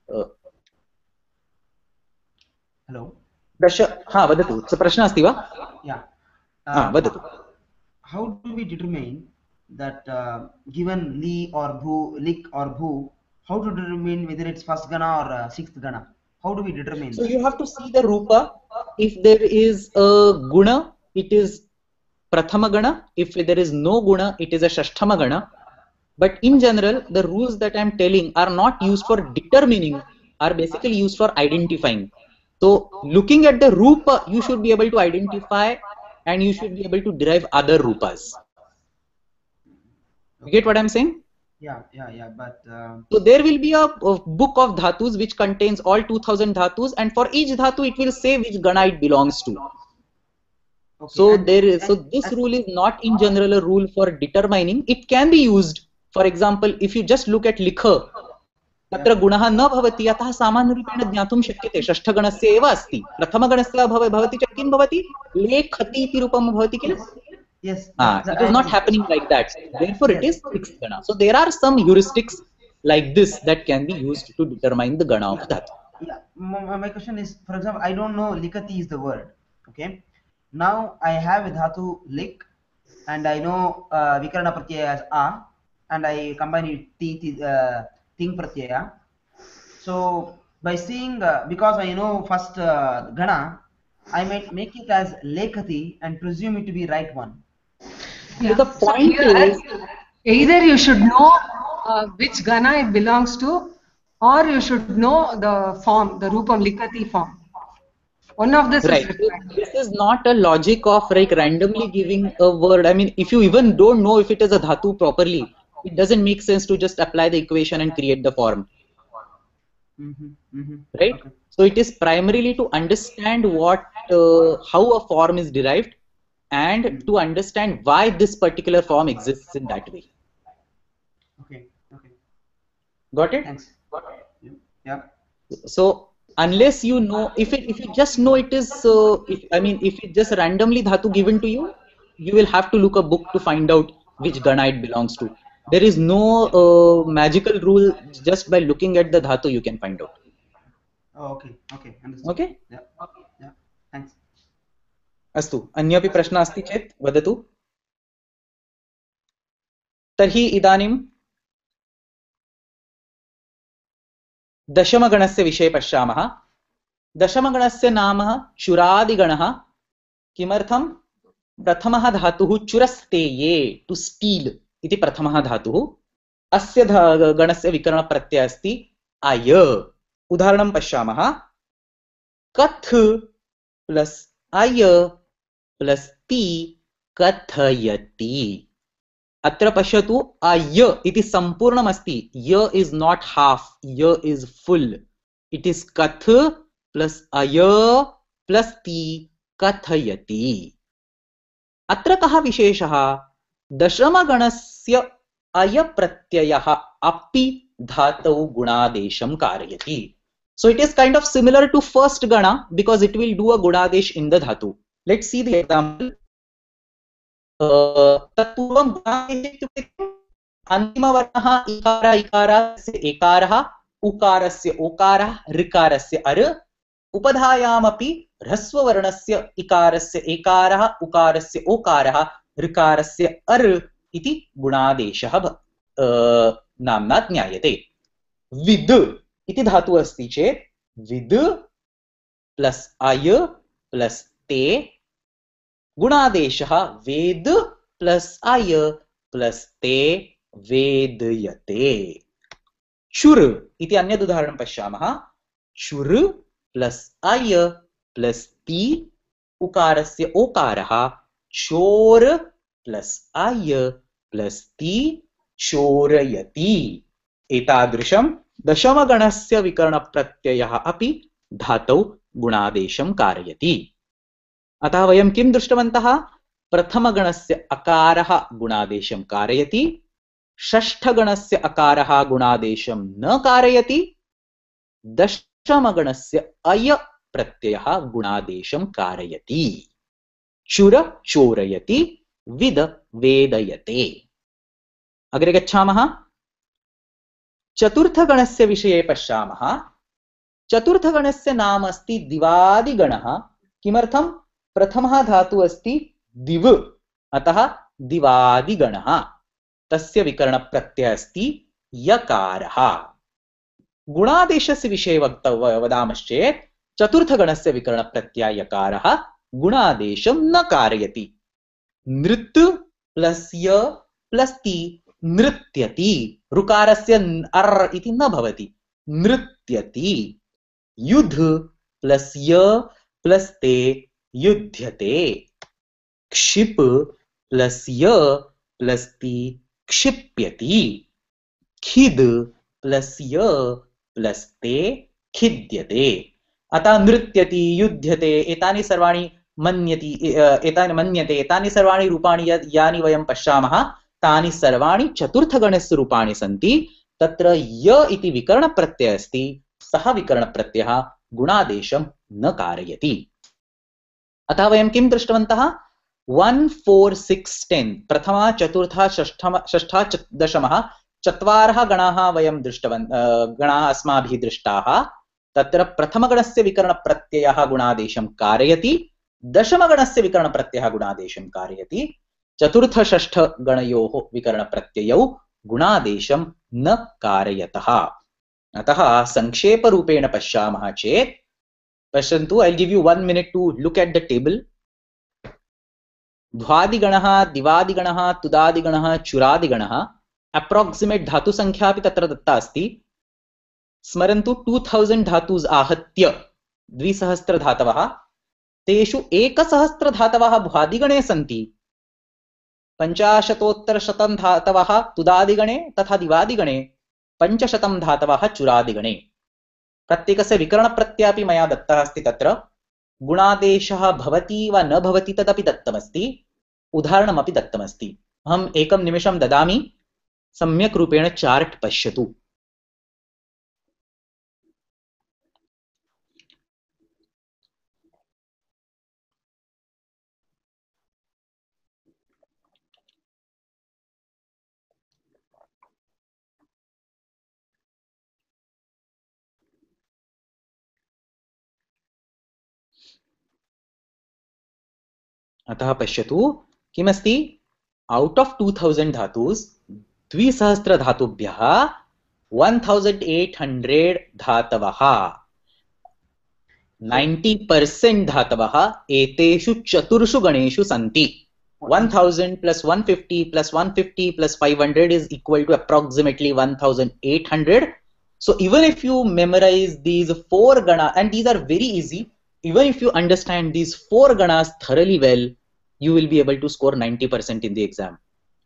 हेलो, वदतु। प्रश्नः अस्ति वा? वदतु। How do we determine that given li or bhu, lik or bhu, how to determine whether it's first gana or sixth gana? How do we determine? So you have to see the rupa. If there is a guna, it is prathama gana. If there is no guna, it is a shashthama gana. But in general, the rules that I am telling are not used for determining, are basically used for identifying. So looking at the rupa, you should be able to identify and you should be able to derive other rupas. You get what I'm saying? Yeah. But so there will be a book of dhatus which contains all 2000 dhatus, and for each dhatu it will say which gana it belongs to. okay, So and- there is, so and- this rule is not in general a rule for determining. It can be used. For example, if you just look at likha, तत्र गुणः न भवति, अतः सामान्यरूपेण ज्ञातुं शक्यते षष्ठगणस्य एव अस्ति। प्रथमगणस्य भवति चेत् किं भवति? लेखति इति रूपं भवति किल? Yes. It is not happening like that. Therefore, it is sixth gana. So there are some heuristics like this that can be used to determine the gana of dhatu. Yeah. My question is, for example, I don't know likati is the word. Okay. Now I have a dhatu lik, and I know vikarana pratyaya as a, and I combine it ting pratyaya. So by seeing because I know first gana, I might make it as lekati and presume it to be right one. So the point is, either you should know which gana it belongs to, or you should know the form, the rupam likati form. One of this right. is required. This is not a logic of like randomly giving a word. I mean, if you even don't know if it is a dhatu properly, it doesn't make sense to just apply the equation and create the form. Right? Okay. So it is primarily to understand what, how a form is derived, and to understand why this particular form exists in that way. Okay. Got it? Thanks. Yeah. So unless you know, if you just know it is, if it just randomly dhatu given to you, you will have to look a book to find out which gana it belongs to. There is no magical rule. Just by looking at the dhatu you can find out. Oh, okay. Understood. Okay? Yeah. Thanks. अस्तु, अन्यपि प्रश्नः अस्ति चेत् वदतु। तर्हि इदानीं दशमगणस्य विषये पश्यामः। दशमगणस्य नाम चुरादिगणः। किमर्थं? प्रथमः धातुः चुरस्तेये, टु स्टील् इति प्रथमः धातुः। अस्य गणस्य विकरणप्रत्ययः अस्ति अय। उदाहरणं पश्यामः। कथ प्लस् अय प्लस् ति कथयति। अत्र पश्यतु, अय इति सम्पूर्णम् अस्ति। य इस् नाट् हाफ्, य इस् फुल्। इट् इस् कथ प्लस् अय प्लस् ति कथयति। अत्र कः विशेषः? दशमगणस्य अय प्रत्ययः अपि धातौ गुणादेशं कारयति. So it is kind of similar to first gana because it will do a gunadesh in the dhatu. Let's see the example. तत्पूर्वं गुणादेशे इत्युक्ते अन्तिमवर्णः इकार इकारस्य एकारः, उकारस्य ओकारः, ऋकारस्य अर, उपधायामपि ह्रस्ववर्णस्य इकारस्य एकारः, उकारस्य ओकारः, ऋकारस्य अर इति गुणादेशः नाम्ना ज्ञायते। विद् इति धातुः अस्ति चेत् विद् प्लस् अय प्लस् ते गुणादेशः वेद प्लस् अय प्लस् ते वेदयते। चुर् इति अन्यद् उदाहरणं पश्यामः। चुर् प्लस् अय प्लस् ति उकारस्य ओकारः, चोर प्लस् अय प्लस् ति चोरयति। एतादृशं दशमगणस्य विकरणप्रत्ययः अपि धातौ गुणादेशं कारयति। अतः वयं किं दृष्टवन्तः? प्रथमगणस्य अकारः गुणादेशं कारयति, षष्ठगणस्य अकारः गुणादेशं न कारयति, दशमगणस्य अय प्रत्ययः गुणादेशं कारयति। चुर चोरयति, विद वेदयते। अग्रे गच्छामः। चतुर्थगणस्य विषये पश्यामः। चतुर्थगणस्य नाम अस्ति दिवादिगणः। किमर्थं? प्रथमः धातुः अस्ति दिव, अतः दिवादिगणः। तस्य विकरणप्रत्ययः अस्ति यकारः। गुणादेशस्य विषये वदामश्चेत् चतुर्थगणस्य विकरणप्रत्ययः यकारः गुणादेशं न कारयति। नृत् प्लस् य प्लस् ति नृत्यति। ऋकारस्य अर् इति न भवति, नृत्यति। युध् प्लस् य प्लस् ते युध्यते। क्षिप् प्लस् य प्लस् ति क्षिप्यति, खिद् प्लस य प्लस ते खिद्यते। अतः नृत्यति, युध्यते एतानि सर्वाणि मन्यते एतानि सर्वाणि रूपाणि यानि वयं पश्यामः तानि सर्वाणि चतुर्थगणस्य रूपाणि सन्ति। तत्र य इति विकरणप्रत्ययः अस्ति, सः विकरणप्रत्ययः गुणादेशं न कारयति। अतः वयं किं दृष्टवन्तः? 1 4 6 10 प्रथमा चतुर्था षष्ठा दशमः चत्वारः गणाः वयं गणाः अस्माभिः दृष्टाः। तत्र प्रथमगणस्य विकरणप्रत्ययः गुणादेशं कारयति, दशमगणस्य विकरणप्रत्ययः गुणादेशं कारयति, चतुर्थ-षष्ठ-गणयोः विकरणप्रत्ययौ गुणादेशं न कारयतः। अतः संक्षेपरूपेण पश्यामः चेत्, पश्यन्तु, I'll give you 1 minute to look at the table. ध्वादिगणः, दिवादिगणः, तुदादिगणः, चुरादिगणः, अप्रोक्सिमेट् धातु संख्या अपि तत्र दत्ता अस्ति। स्मरन्तु 2000 धातुस् आहत्य 2000 धातवः, तेषु 1000 धातवः भ्वादिगणे सन्ति, 50-100 धातवः तुदादिगणे तथा दिवादिगणे, 500 धातवः चुरादिगणे। प्रत्येकस्य विकरणप्रत्ययः मया दत्तः अस्ति। तत्र गुणादेशः भवति वा न भवति तदपि दत्तमस्ति, उदाहरणमपि दत्तमस्ति। अहम् एकं निमिषं ददामि, सम्यक् रूपेण चार्ट् पश्यतु। अतः पश्यतु किमस्ति, out of 2000 धातुस् 2000 धातुभ्यः 1800 धातवः 90% धातवः एतेषु चतुर्षु गणेषु सन्ति। 1000 plus 150 plus 150 plus 500 is equal to approximately 1800. So even if you memorize these 4 ganas, and these are very easy, even if you understand these 4 ganas thoroughly well, you will be able to score 90% in the exam.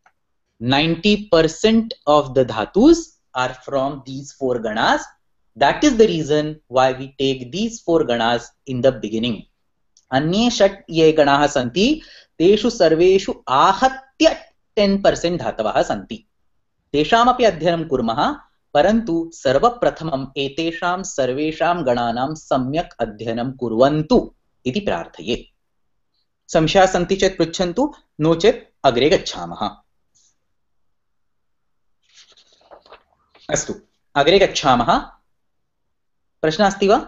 90% of the dhatus are from these 4 ganas. That is the reason why we take these 4 ganas in the beginning. अन्ये 6 ये गणाः सन्ति, तेषु सर्वेषु आहत्य 10% धातवः सन्ति। तेषामपि अध्ययनं कुर्मः, परन्तु सर्वप्रथमम् एतेषां सर्वेषां गणानां सम्यक् अध्ययनं कुर्वन्तु इति प्रार्थये। संशयाः सन्ति चेत् पृच्छन्तु, नो चेत् अग्रे गच्छामः। अस्तु, अग्रे गच्छामः। प्रश्नः अस्ति वा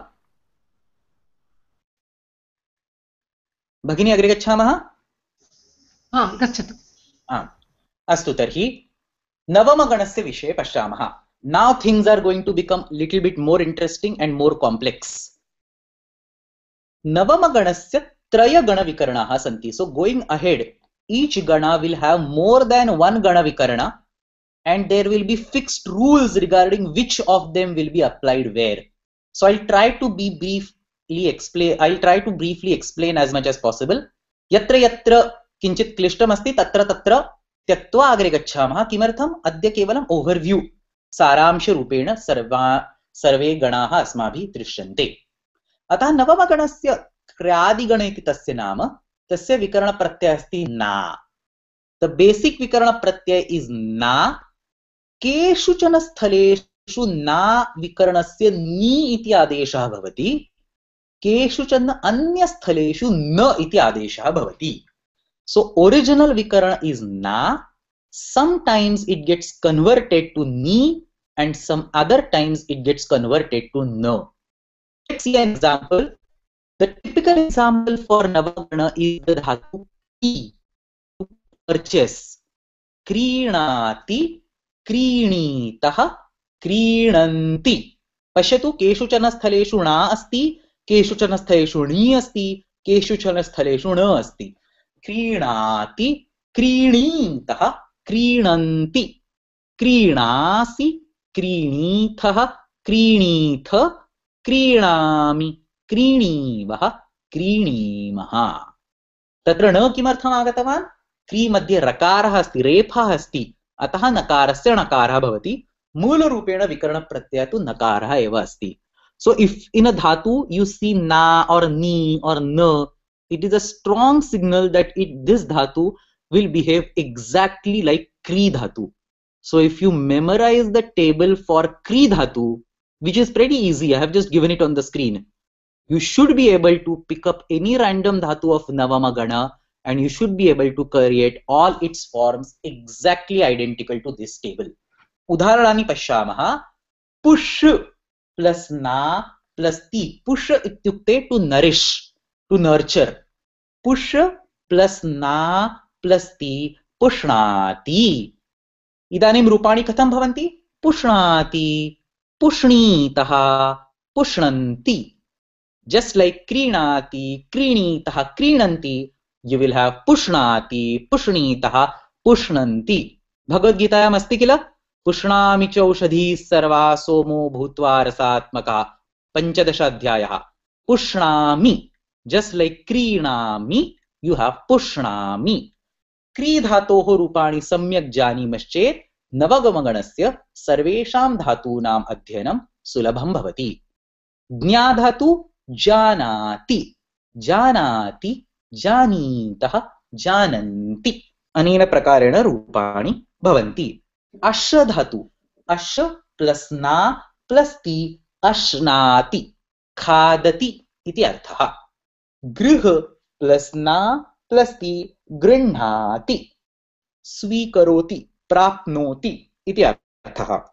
भगिनी? अग्रे गच्छामः। गच्छतु। अस्तु, तर्हि नवमगणस्य विषये पश्यामः। Now things are going to become little bit more interesting and more complex. नवमगणस्य त्रयगणविकरणाः सन्ति. So going ahead, each gana will have more than one gana vikarana, and there will be fixed rules regarding which of them will be applied where. So I'll try to briefly explain as much as possible. यत्र यत्र किञ्चित् क्लिष्टमस्ति तत्र तत्र त्यक्त्वा अग्रे गच्छामः। किमर्थम्? अद्य केवलम् ओवरव्यू, सारांशरूपेण सर्वे गणाः अस्माभिः दृश्यन्ते। अतः नवमगणस्य क्र्यादिगण इति तस्य नाम, तस्य विकरणप्रत्ययः अस्ति ना। द बेसिक विकरणप्रत्यय इज ना। केषुचन स्थलेषु ना विकरणस्य नी इति आदेशः भवति, केषुचन अन्य स्थलेषु न इति आदेशः भवति। So original vikarana is na. Sometimes it gets converted to ni, and some other times it gets converted to no. Let's see an example. The typical example for navagana is the dhatu ki, to purchase. Kreenati, kreenitah, kreenanti. पश्यतु, केषुचन स्थलेषु ना अस्ति, केषुचन स्थलेषु णी अस्ति, केषुचन स्थलेषु न अस्ति। क्रीणाति, क्रीणीतः, क्रीणन्ति, क्रीणासि, क्रीणीथः, क्रीणीथ, क्रीणामि, क्रीणीवः, क्रीणीमः। तत्र न किमर्थम् आगतवान्? क्री मध्ये रकारः अस्ति, रेफः अस्ति, अतः नकारस्य णकारः भवति मूलरूपेण विकरणप्रत्ययः तु नकारः एव अस्ति so if in a dhatu you see na or ni or na it is a strong signal that this dhatu will behave exactly like kri dhatu so if you memorize the table for kri dhatu which is pretty easy I have just given it on the screen you should be able to pick up any random dhatu of navama gana and you should be able to create all its forms exactly identical to this table. Udaharani pashyamah. Push plus na plus ti. Push ityukte to nourish, to nurture. Push plus na plus ti pushnati. Idanim rupani katham bhavanti? Pushnati, pushnitaha, pushnanti. Just like krinati, krinitaha, krinanti, you will have pushnati, pushnitaha, pushnanti. Bhagavad Gitayam asti kila? Pushnami chaushadhi sarva somo bhutva rasatmaka. Panchadasha adhyayah. Pushnami. Just like krinami, you have pushnami. Kri dhatoho rupani samyak janimaschet navagamaganasya sarvesham dhatunam adhyanam sulabham bhavati. Jna dhatu janati. Janati. Janitah, jananti. Anena prakarena rupani bhavanti. Asha dhatu. Asha plus na plus ti ashnati. Khadati iti arthaha. Grih plus na plus ti grinhati. Svikaroti prapnoti iti arthaha.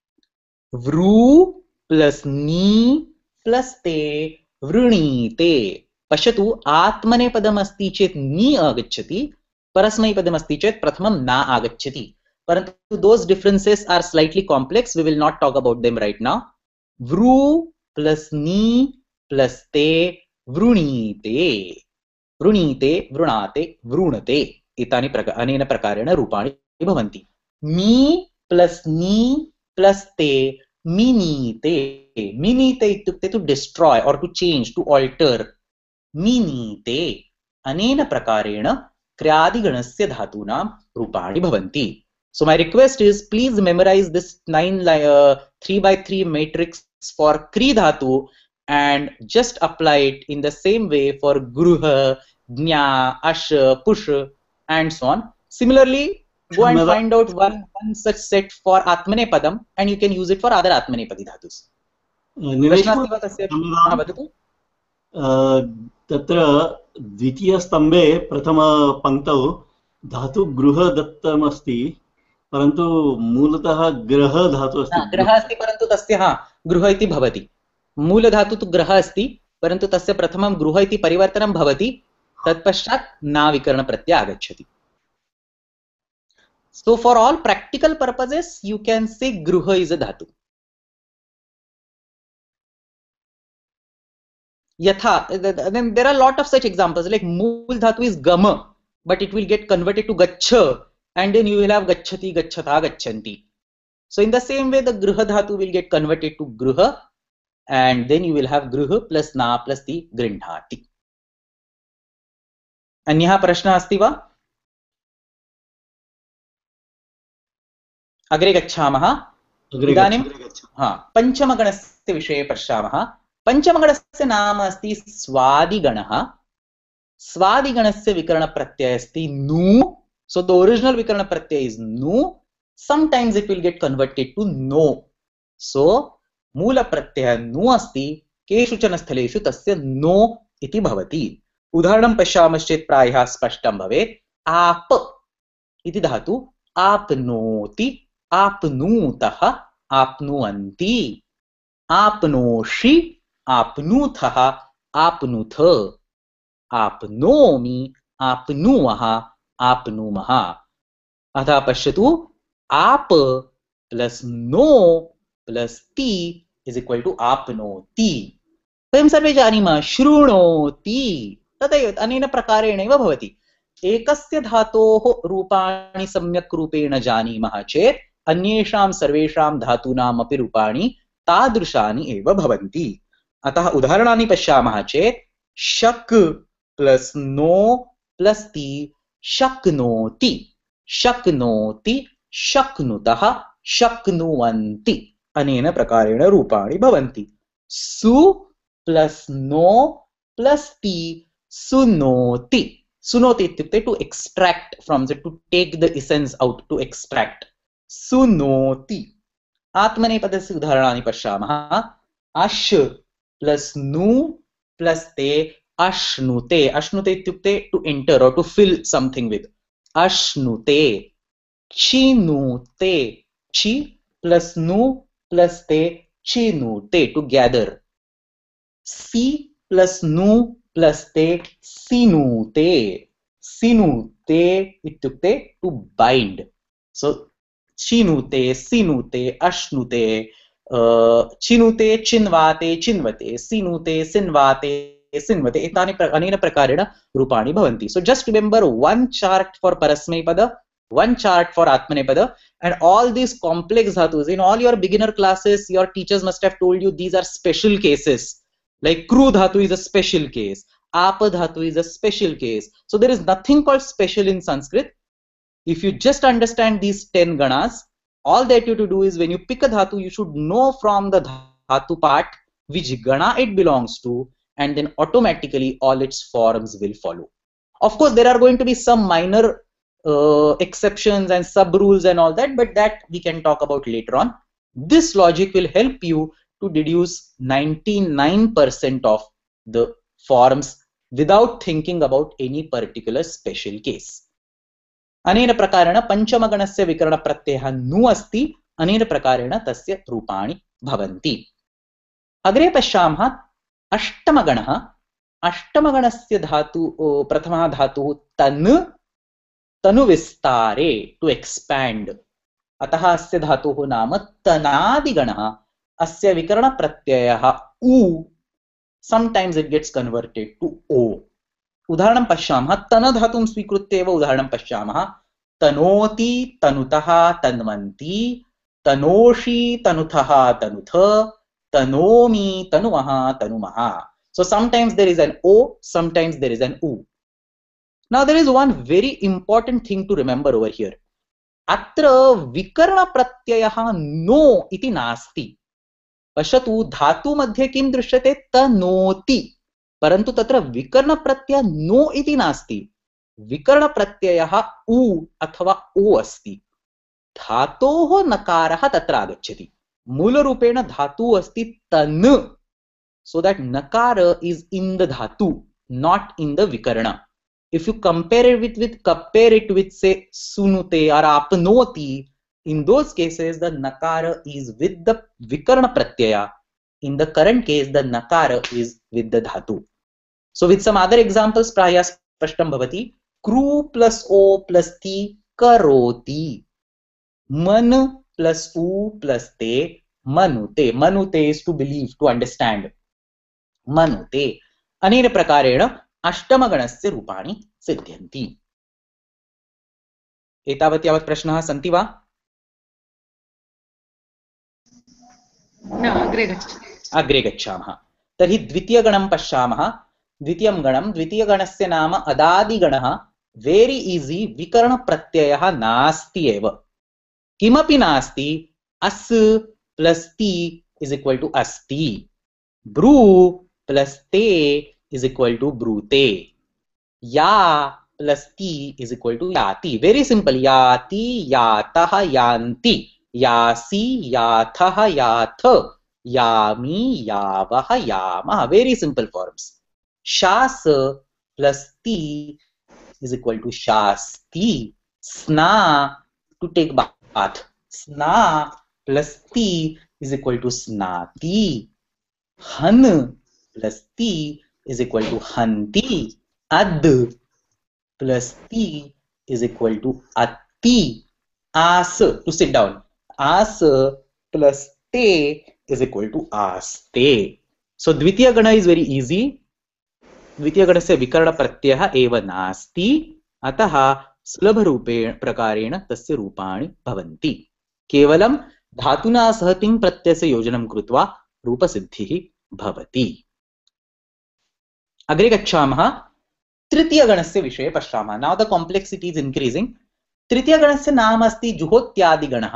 Vru plus ni plus te vrunite. पश्यतु आत्मनेपदमस्ति चेत् नि आगच्छति परस्मैपदमस्ति चेत् प्रथमं न आगच्छति परन्तु those differences are slightly complex we will not talk about them right now vru plus ni plus te vrunite vrunite vrunate vrunate itani anena prakarena rupani bhavanti mi plus ni plus te minite minite ityukte to destroy or to change to alter minite anena prakarena kriyadiganasya dhatunam rupani bhavanti. So my request is please memorize this 3x3 matrix for kri dhatu and just apply it in the same way for gruha, jna, ash, push and so on. Similarly, go and find out one such set for atmanepadam and you can use it for other atmanepadi dhatus. तत्र द्वितीयस्तम्भे प्रथमपङ्क्तौ धातु गृह दत्तमस्ति परन्तु मूलतः ग्रह धातु अस्ति ग्रह अस्ति परन्तु तस्य गृह इति भवति मूलधातु तु ग्रह अस्ति परन्तु तस्य प्रथमं गृह इति परिवर्तनं भवति तत्पश्चात् ना विकरण प्रत्यय आगच्छति so for all practical purposes you can say gृह is a dhatu yatha then there are a lot of such examples like mool dhatu is gama but it will get converted to gachha and then you will have gachhati gachhata gachhanti so in the same way the grih dhatu will get converted to grih and then you will have grih plus na plus ti grinhati anyah prashna asti va अग्रे गच्छामः इदानीं पञ्चमगणस्य विषये पश्यामः पञ्चमगणस्य नाम अस्ति स्वादिगणः स्वादिगणस्य विकरणप्रत्ययः अस्ति नु so the original vikarana pratyaya is nu sometimes it will get converted to no so moola pratyaya nu asti केषुचन स्थलेषु तस्य no इति भवति उदाहरणं पश्यामश्चेत् प्रायः स्पष्टं भवेत् आप इति धातु आपनोति आपनूतः आपनुवन्ति आपनोषि आपनूथः आपनुथ आपनोमि आपनुवः आपनुमः अतः पश्यतु आप प्लस नो प्लस ति इज इक्वल टू आपनोति वयं सर्वे जानीमः शृणोति तथैव अनेन प्रकारेणैव भवति एकस्य धातोः रूपाणि सम्यक् रूपेण जानीमः चेत् अन्येषां सर्वेषां धातूनाम् अपि रूपाणि तादृशानि एव भवन्ति अतः उदाहरणानि पश्यामः चेत् शक् प्लस नो प्लस ति शक्नोति शक्नोति शक्नुतः शक्नुवन्ति अनेन प्रकारेण रूपाणि भवन्ति सु प्लस नो प्लस ति सुनोति सुनोति इत्युक्ते to extract from the to take the essence out to extract सुनोति आत्मनेपदस्य उदाहरणानि पश्यामः अश् प्लस नु प्लस ते अश्नुते अश्नुते इत्युक्ते टू एंटर और टू फिल समथिंग विद अश्नुते चिनुते छि प्लस नु प्लस ते चिनुते टू गैदर सी प्लस नु प्लस ते सिनुते सिनुते इत्युक्ते टू बाइंड सो चिनुते सिनुते अश्नुते चिनुते चिन्वाते चिन्वते सिनुते सिन्वाते सिन्वते एतानि अनेन प्रकारेण रूपाणि भवन्ति so just remember one chart for परस्मैपद one chart for atmanepada and all these complex dhatus in all your beginner classes your teachers must have told you these are special cases like kru dhatu is a special case apa dhatu is a special case so there is nothing called special in Sanskrit if you just understand these 10 ganas all that you have to do is when you pick a dhatu you should know from the dhatu part which gana it belongs to and then automatically all its forms will follow of course there are going to be some minor exceptions and sub rules and all that but that we can talk about later on this logic will help you to deduce 99% of the forms without thinking about any particular special case अनेन प्रकारेण पंचमगणस्य विकरण प्रत्ययः नु अस्ति अनेन प्रकारेण तस्य रूपाणि भवन्ति अग्रे पश्यामः अष्टमगणः अष्टमगणस्य धातु प्रथमः धातुः तन् तनु विस्तारे टू एक्सपैंड अतः अस्य धातुः नाम तनादिगणः अस्य विकरण प्रत्ययः उ sometimes it gets converted to ओ उदाहरणं पश्यामः तन धातुं स्वीकृत्य एव उदाहरणं पश्यामः तनोति तनुतः तन्वन्ति तनोषि तनुथः तनुथ तनोमि तनुमः तनुमः so sometimes there is an o sometimes there is an u now there is one very important thing to remember over here अत्र विकर्ण प्रत्ययः नो इति नास्ति पश्यतु धातु मध्ये किं दृश्यते तनोति परन्तु तत्र विकर्ण प्रत्ययः नो इति नास्ति विकर्ण प्रत्ययः उ अथवा ओ अस्ति धातोः नकारः तत्र आगच्छति मूलरूपेण धातु अस्ति तन् so that nakara is in the dhatu not in the vikarna if you compare it with say sunute or apnoti in those cases the nakara is with the vikarna pratyaya in the current case the nakara is with the dhatu so with some other examples praya spashtam bhavati kru plus o plus ti karoti man plus u plus te manute manute is to believe to understand मनुते अनेन प्रकारेण अष्टमगणस्य रूपाणि सिद्ध्यन्ति एतावत् यावत् प्रश्नाः सन्ति वा न अग्रे गच्छामः तर्हि द्वितीयगणं पश्यामः द्वितीयगणस्य नाम अदादिगणः वेरी इजी विकर्ण प्रत्ययः नास्ति एव किमपि नास्ति अस् प्लस ति इज इक्वल टू अस्ति ब्रू प्लस ते is equal to brute या plus ti is equal to याति very simple याति यातः यान्ति यासि याथः याथ यामि यावः यामः very simple forms शास plus ti is equal to शास्ति स्ना to take bath स्ना plus ti is equal to स्नाति हन plus ti is equal to hanti ad plus ti is equal to atti as to sit down as plus te is equal to aste so dvitiya gana is very easy dvitiya ganasya vikarana pratyayah eva nasti अतः सुलभ रूपेण प्रकारेण तस्य रूपाणि भवन्ति केवलं धातुना सह तिङ् प्रत्ययस्य योजनं कृत्वा रूपसिद्धिः भवति अग्रे गच्छामः तृतीयगणस्य विषये पश्यामः now the complexity is increasing तृतीयगणस्य नाम अस्ति जुहोत्यादिगणः।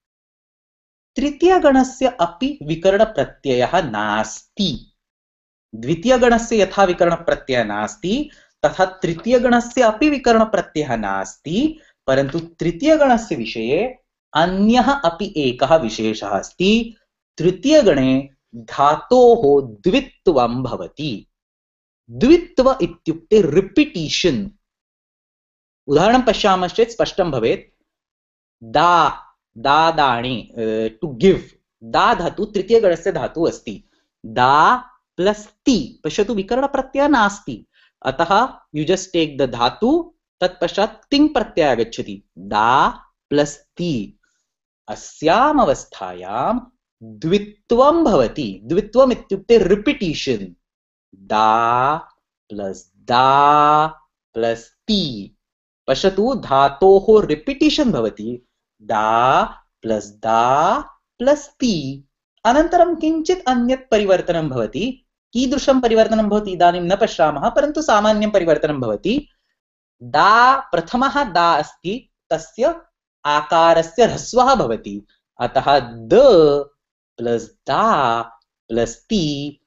तृतीयगणस्य अपि विकरणप्रत्ययः नास्ति। द्वितीयगणस्य यथा विकरणप्रत्ययः नास्ति तथा तृतीयगणस्य अपि विकरणप्रत्ययः नास्ति, परन्तु तृतीयगणस्य विषये अन्यः अपि एकः विशेषः अस्ति। तृतीयगणे धातोः द्वित्वं भवति। द्वित्व इत्युक्ते रिपिटिशन्। उदाहरणं पश्यामश्चेत् स्पष्टं भवेत्। दा दादाणि टु गिव्, दा धातु तृतीयगणस्य धातु अस्ति। दा प्लस ति, पश्यतु विकरणप्रत्ययः नास्ति, अतः यू जस्ट टेक द धातु, तत्पश्चात् तिङ् प्रत्ययः आगच्छति। दा प्लस ति। अस्याम् अवस्थायां द्वित्वं भवति। द्वित्वम् इत्युक्ते रिपिटिशन्। दा प्लस दा प्लस ति। पश्यतु धातोः रिपिटिशन् भवति। दा प्लस दा प्लस ति। अनन्तरं किञ्चित् अन्यत् परिवर्तनं भवति। कीदृशं परिवर्तनं भवति इदानीं न पश्यामः, परन्तु सामान्यं परिवर्तनं भवति। दा प्रथमः दा अस्ति, तस्य आकारस्य ह्रस्वः भवति, अतः द प्लस दा प्लस ति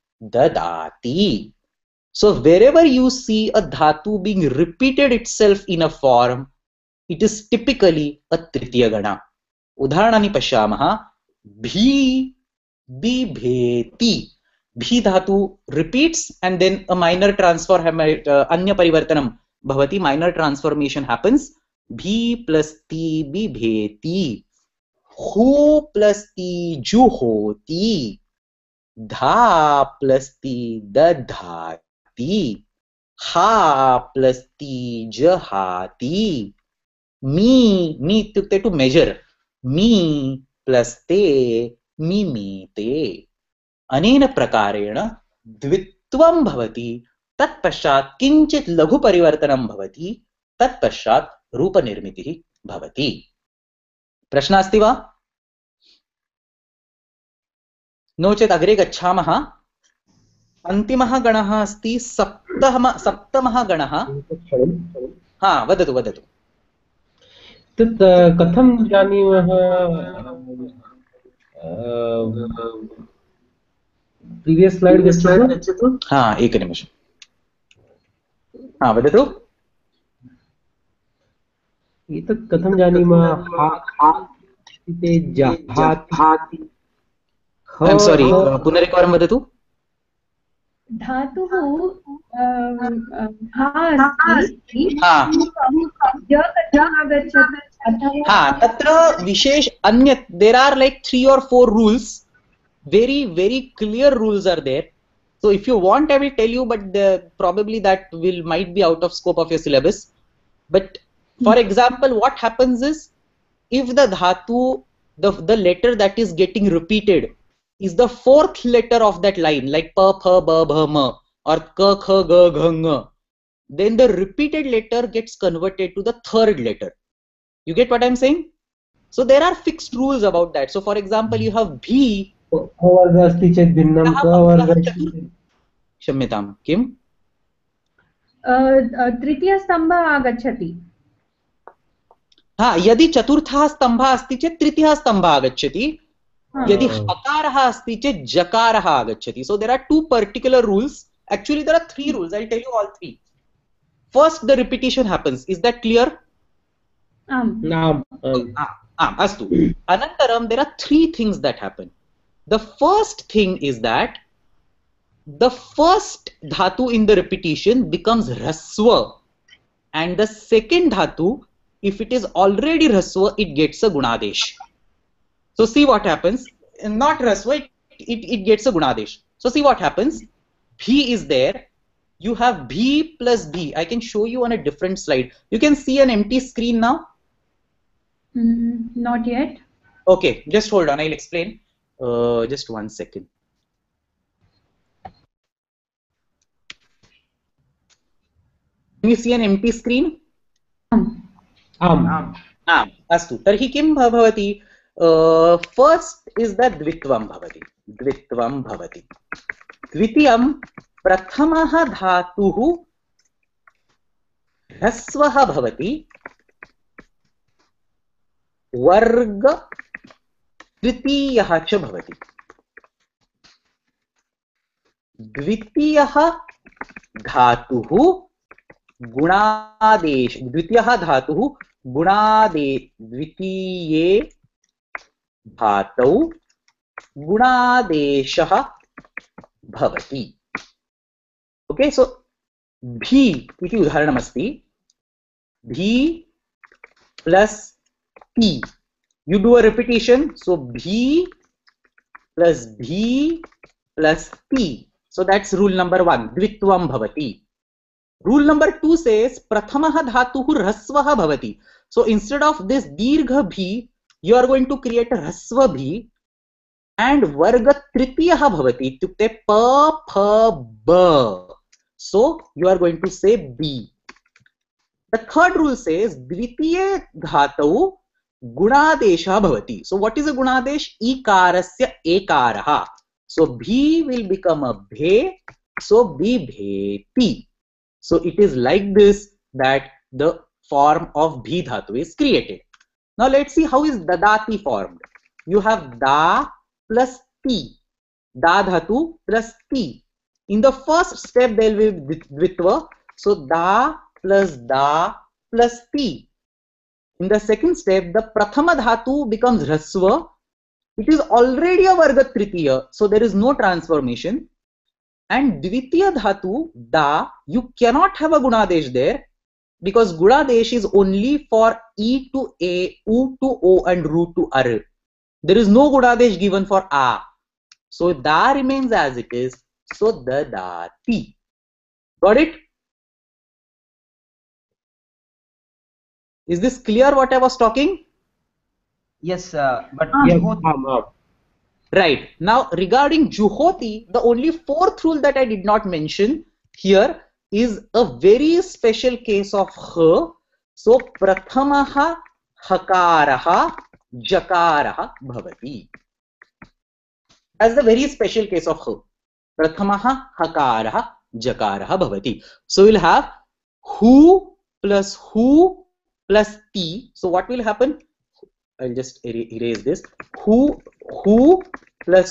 ददाति। So wherever you see a dhatu being repeated itself in a form, it is typically a tritiya gana. उदाहरणानि पश्यामः। भी बिभेति। भी धातु repeats and then a minor transfer, अन्य परिवर्तनं भवति, minor transformation happens. भी प्लस ति बिभेति। हु प्लस ति जुहोति। धा प्लस ति दधाति। हा प्लस ति जहाति। मी इत्युक्ते टु मेजर। मी प्लस ते मिमीते। अनेन प्रकारेण द्वित्वं भवति, तत्पश्चात् किञ्चित् लघु परिवर्तनं भवति, तत्पश्चात् रूपनिर्मितिः भवति। प्रश्नः अस्ति वा? नो चेत् अग्रे गच्छामः। अन्तिमः गणः अस्ति सप्तमः गणः। हा, वदतु वदतु। तत् कथं जानीमः? प्रीवियस् स्लाइड् गच्छतु। हा, एकनिमिषम्। हा, वदतु। एतत् कथं जानीमः? जहाति। ऐ एम् सारी, पुनरेकवारं वदतु। धातुः तत्र विशेष अन्यत्, there are like 3 or 4 rules, very clear rules are there. So if you want, I will tell you, but probably that might be out of scope of your syllabus. But for example, what happens is, if the dhatu, the letter that is getting repeated is the 4th letter of that line, like pa, pha, ba, bha, ma, or ka, kha, ga, gha, nga, then the repeated letter gets converted to the 3rd letter. You get what I'm saying? So there are fixed rules about that. So for example, you have bhi. क्षम्यतां, किम्? तृतीयस्तम्भः आगच्छति। हा, यदि चतुर्थः स्तम्भः अस्ति चेत् तृतीयः स्तम्भः आगच्छति। यदि हकारः अस्ति चेत् जकारः आगच्छति। So there are 2 particular rules. Actually there are 3 rules. I'll tell you all 3. First, the repetition happens. Is that clear? Astu. Anantaram, there are 3 things that happen. The first thing is that the first dhatu in the repetition becomes raswa, and the second dhatu, if it is already raswa, it gets a gunadesh. So see what happens. Not raswa, it gets a gunadesh. So see what happens. Bhi is there. You have bhi plus b. I can show you on a different slide. You can see an empty screen now. Not yet. Okay, just hold on. I'll explain. Just 1 second. Can you see an empty screen? Astu. Tarhi kim bhavati? First is the dvitvam bhavati. Dvitvam bhavati. Dvitiyam prathamaha dhatuhu hrasvaha bhavati. वर्ग तृतीयः च भवति। द्वितीयः धातुः गुणादेश, द्वितीयः धातुः द्वितीये धातौ गुणादेशः भवति। ओके, सो भी इति उदाहरणमस्ति। भी प्लस टी, you do a repetition, so भी plus भी plus t, so that's rule number 1, द्वित्वं भवति। Rule number 2 says प्रथमः धातुः ह्रस्वः भवति, so instead of this दीर्घ भी you are going to create ह्रस्व भी and वर्ग तृतीयः भवति इत्युक्ते प फ ब, so you are going to say b. The third rule says द्वितीये धातौ गुणादेशः भवति, so what is a गुणादेश? इकारस्य एकारः, so bhi will become a bhe, so bibheti. So it is like this that the form of bhi dhatu is created. Now let's see how is dadati formed. You have da plus ti, da dhatu plus ti. In the first step there will be dvitva, so da plus ti. In the second step, the prathama dhatu becomes hrasva. It is already a varga tritiya, so there is no transformation. And dvitiya dhatu, da, you cannot have a gunadesh there because gunadesh is only for e to a, u to o, and ru to ar. There is no gunadesh given for a. So da remains as it is. So dadati. Got it? Is this clear what I was talking? Yes, but Yeah, right. Now regarding Juhoti, the only fourth rule that I did not mention here is a very special case of ha. So prathamaha hakaraha jakaraha bhavati. That's the very special case of ha. Prathamaha hakaraha jakaraha bhavati. So we'll have hu plus t. So what will happen? I'll just erase this. Hu plus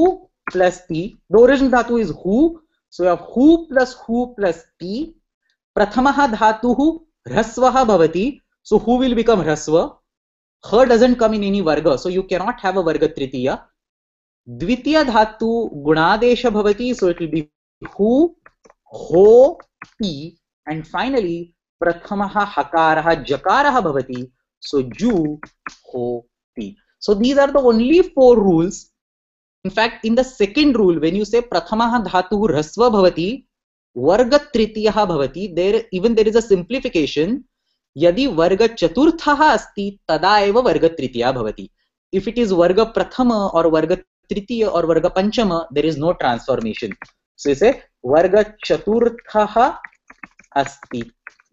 t. The original dhatu is hu. So you have hu plus t. Prathamaha dhatuhu hrasvaha bhavati. So hu will become hrasva. Ha doesn't come in any varga, so you cannot have a varga tritiya. Dvitiya dhatu gunadesha bhavati. So it will be hu, ho, ti. And finally, prathamaha hakaraha jakaraha bhavati, so ju, ho, ti. So these are the only 4 rules. In fact, in the second rule, when you say prathamaha dhatu hrasva bhavati, varga tritiyaha bhavati, there is a simplification. Yadi varga chaturthaha asti, tada eva varga tritiya bhavati. If it is varga prathama or varga tritiya or varga panchama, there is no transformation. So you say varga chaturthaha asti.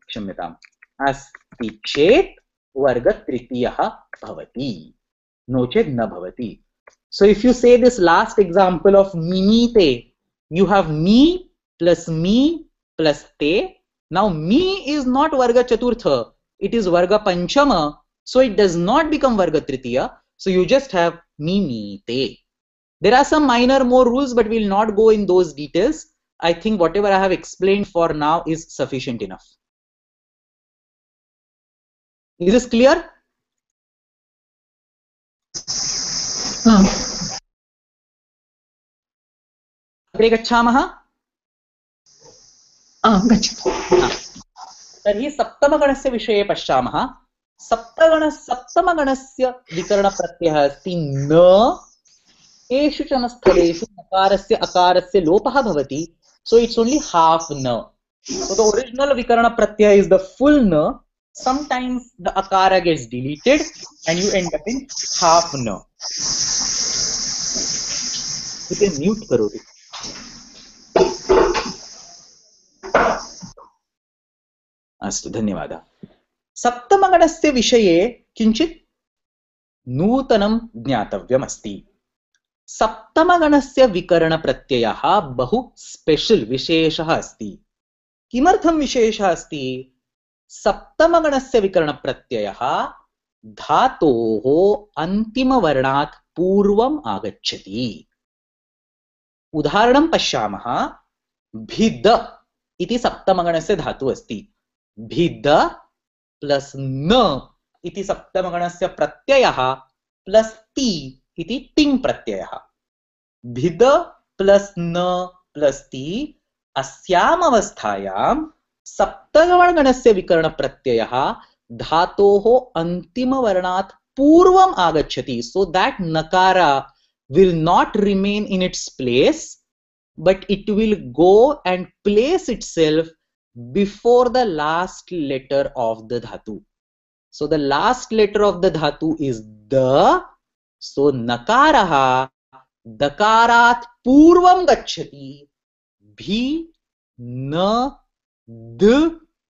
अस्ति चेत वर्ग तृतीयः भवति, no चेत न भवति. So if you say this last example of mimite, you have mi plus te. Now mi is not varga chaturtha, it is varga panchama, so it does not become varga tritiya. So you just have mimite. There are some minor more rules, but we will not go in those details. I think whatever I have explained for now is sufficient enough. Is this clear? अग्रे गच्छामः. तर्हि सप्तमगणस्य विषये पश्यामः. सप्तमगणस्य विकरणप्रत्ययः अस्ति न. केषुचन स्थलेषु नकारस्य अकारस्य लोपः भवति. So it's only half na. So the original vikarana pratyaya is the full na. Sometimes the akara gets deleted and you end up in half na. You can mute karoti. अस्तु, धन्यवादः. सप्तमगणस्य विषये किञ्चित् नूतनं ज्ञातव्यमस्ति. सप्तमगणस्य विकरणप्रत्ययः बहु स्पेशल विशेषः अस्ति. किमर्थं विशेषः अस्ति? सप्तमगणस्य विकरणप्रत्ययः धातोः अन्तिमवर्णात् पूर्वम् आगच्छति। उदाहरणं पश्यामः। भिद इति सप्तमगणस्य धातुः अस्ति। भिद प्लस न इति सप्तमगणस्य प्रत्ययः प्लस ति इति तिङ् प्रत्ययः। भिद प्लस न प्लस ति अस्याम् अवस्थायां सप्तमगणस्य विकरणप्रत्ययः धातोः अन्तिमवर्णात् पूर्वम् आगच्छति, so that nakara will not remain in its place, but it will go and place itself before the last letter of the dhatu. So the last letter of the dhatu is the, so nakaraha dakarat purvam gacchati, bhi na d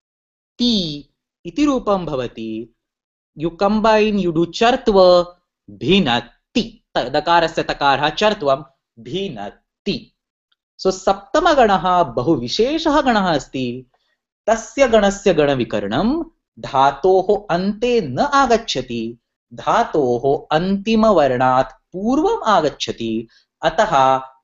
ti iti rupam bhavati. You combine, you do chartva bhinati, dakarasya takarah chartvam bhinati. So saptama ganaha बहु विशेषः गणः अस्ति। तस्य गणस्य गणविकरणं धातोः अन्ते न आगच्छति, धातोः अन्तिमवर्णात् पूर्वम् आगच्छति, अतः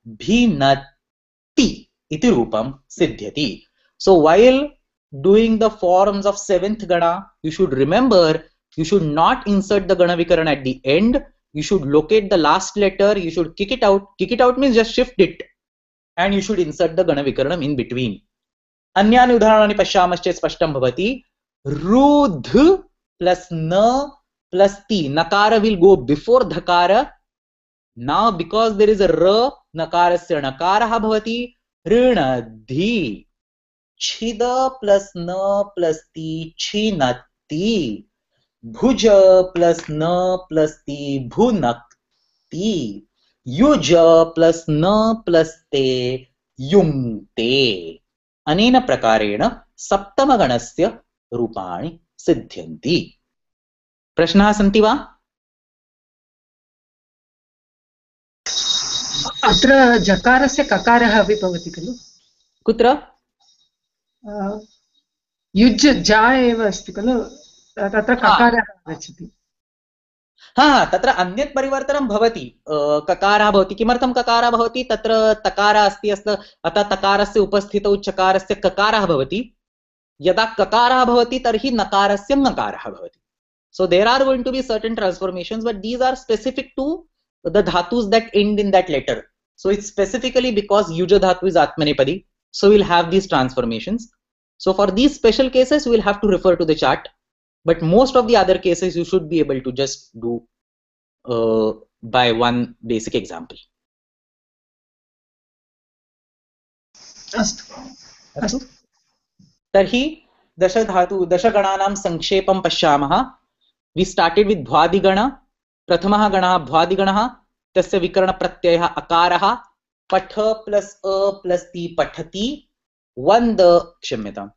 भिन्नति इति रूपं सिद्ध्यति. So while doing the forms of seventh gana, you should remember, you should not insert the gana vikaran at the end. You should locate the last letter, you should kick it out. Kick it out means just shift it, and you should insert the gana vikaranam in between. अन्यानि उदाहरणानि पश्यामश्चेत् स्पष्टं भवति. रुध plus na plus ti, nakara will go before dhakara. Now because there is a ra, nakarasya nakaraha bhavati. Rinadhi. Chida plus na plus ti, chinati. Bhuja plus na plus ti, bhunakti. Yuja plus na plus te, yumte. अनेन प्रकारेण सप्तमगणस्य रूपाणि सिद्ध्यन्ति. प्रश्नाः सन्ति वा? अत्र जकारस्य ककारः अपि भवति खलु? कुत्र? युज् जा एव अस्ति खलु, तत्र ककारः आगच्छति. हा, तत्र अन्यत् परिवर्तनं भवति. ककारः भवति. किमर्थं ककारः भवति? तत्र तकारः अस्ति, अतः तकारस्य उपस्थितौ चकारस्य ककारः भवति. यदा ककारः भवति तर्हि नकारस्य नकारः भवति. So there are going to be certain transformations, but these are specific to the dhatus that end in that letter. So it's specifically because yuja dhatu is atmanepadi, so we'll have these transformations. So for these special cases we will have to refer to the chart, but most of the other cases you should be able to just do by one basic example. अस्तु. तर्हि दशगणानां संक्षेपं पश्यामः. We started with भ्वादिगण. प्रथमः गणः भ्वादिगणः, तस्य विकरणप्रत्ययः अकारः. पठ plus अ प्लस ति पठति. वन्द, क्षम्यताम्,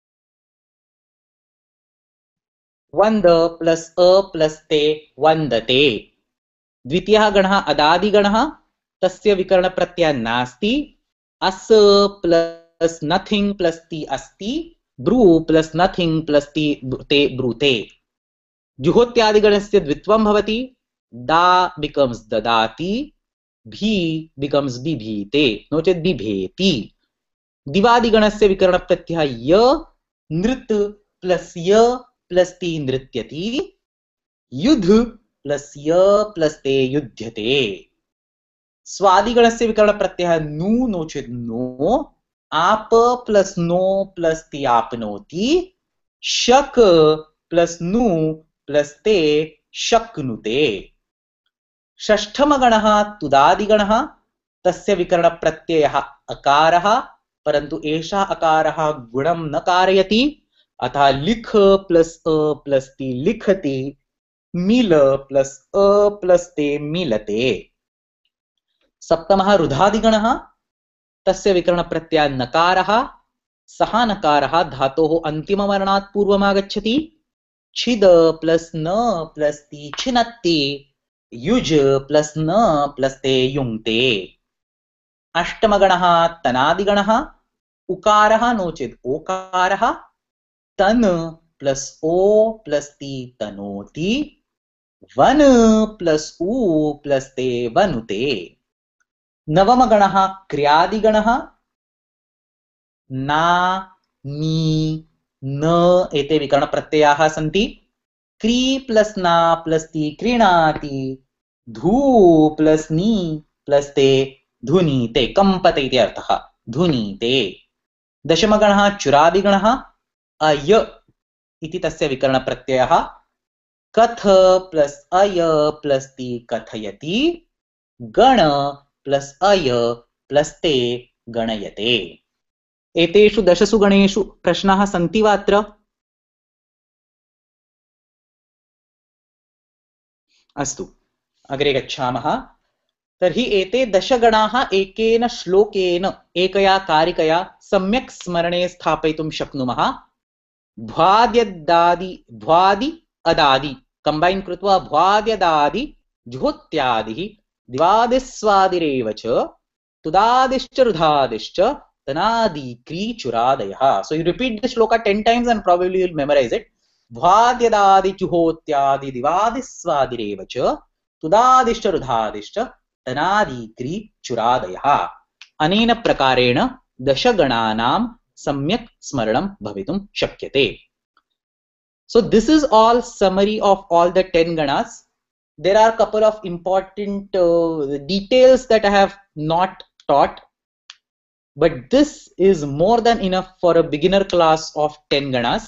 वन्द प्लस अ प्लस ते वन्दते. द्वितीयः गणः अदादिगणः, तस्य विकरणप्रत्ययः नास्ति. अस प्लस नथिंग प्लस ति अस्ति. ब्रू प्लस नथिंग प्लस ति ते ब्रूते. जुहोत्यादिगणस्य द्वित्वं भवति. दा becomes ददाति, भी becomes बिभीते, नो चेत् बिभेति. दिवादिगणस्य विकरणप्रत्ययः य, नृत् प्लस य प्लस ति नृत्यति. युध प्लस य प्लस ते युध्यते. स्वादिगणस्य विकरणप्रत्ययः नु, नो चेत् नो. आप प्लस नो प्लस ति आपनोति. शक प्लस नु प्लस ते शक्नुते. षष्ठमगणः तुदादिगणः, तस्य विकरणप्रत्ययः अकारः, परन्तु एषः अकारः गुणं न कारयति, अतः लिख प्लस अ प्लस ति लिखति. मिल प्लस अ प्लस ते मिलते. सप्तमः रुधादिगणः, तस्य विकरणप्रत्ययः नकारः. सः नकारः धातोः अन्तिमवर्णात् पूर्वमागच्छति. छिद प्लस न प्लस ति छिनत्ति. युज प्लस न प्लस ते युङ्क्ते. अष्टमगणः तनादिगणः, उकारः नो चेत् ओकारः. तन प्लस ओ प्लस ति तनोति. वन प्लस उ प्लस ते वनुते। नवमगणः क्रियादिगणः ना नी न एते विकरणप्रत्ययाः सन्ति। क्री प्लस ना प्लस ती क्रीणाति। धू प्लस नी प्लस ते धुनीते कंपते इति अर्थः धुनीते। दशमगणः चुरादिगणः अय इति तस्य विकरणप्रत्ययः। कथ प्लस अय प्लस ति कथयति। गण प्लस अय प्लस ते गणयते। एतेषु दशसु गणेषु प्रश्नाः सन्ति वा अत्र? अस्तु अग्रे गच्छामः। तर्हि एते दशगणाः एकेन श्लोकेन एकया कारिकया सम्यक् स्मरणे स्थापयितुं शक्नुमः। भ्वादि अदादि कंबाइन कृत्वा भ्वाद्यदादि जुहोत्यादिः दिवादिस्वादिरेव च तुदादिश्च रुधादिश्च तनादि क्री चुरादयः. So you repeat the shloka 10 times and probably you'll memorize it. भ्वाद्यदादि जुहोत्यादि दिवादिस्वादिरेव च तुदादिश्च रुधादिश्च तनादि क्री चुरादयः. अनेन प्रकारेण दशगणानां सम्यक् स्मरणं भवितुं शक्यते. So this is all summary of all the 10 ganas. There are a couple of important details that I have not taught, but this is more than enough for a beginner class of 10 ganas.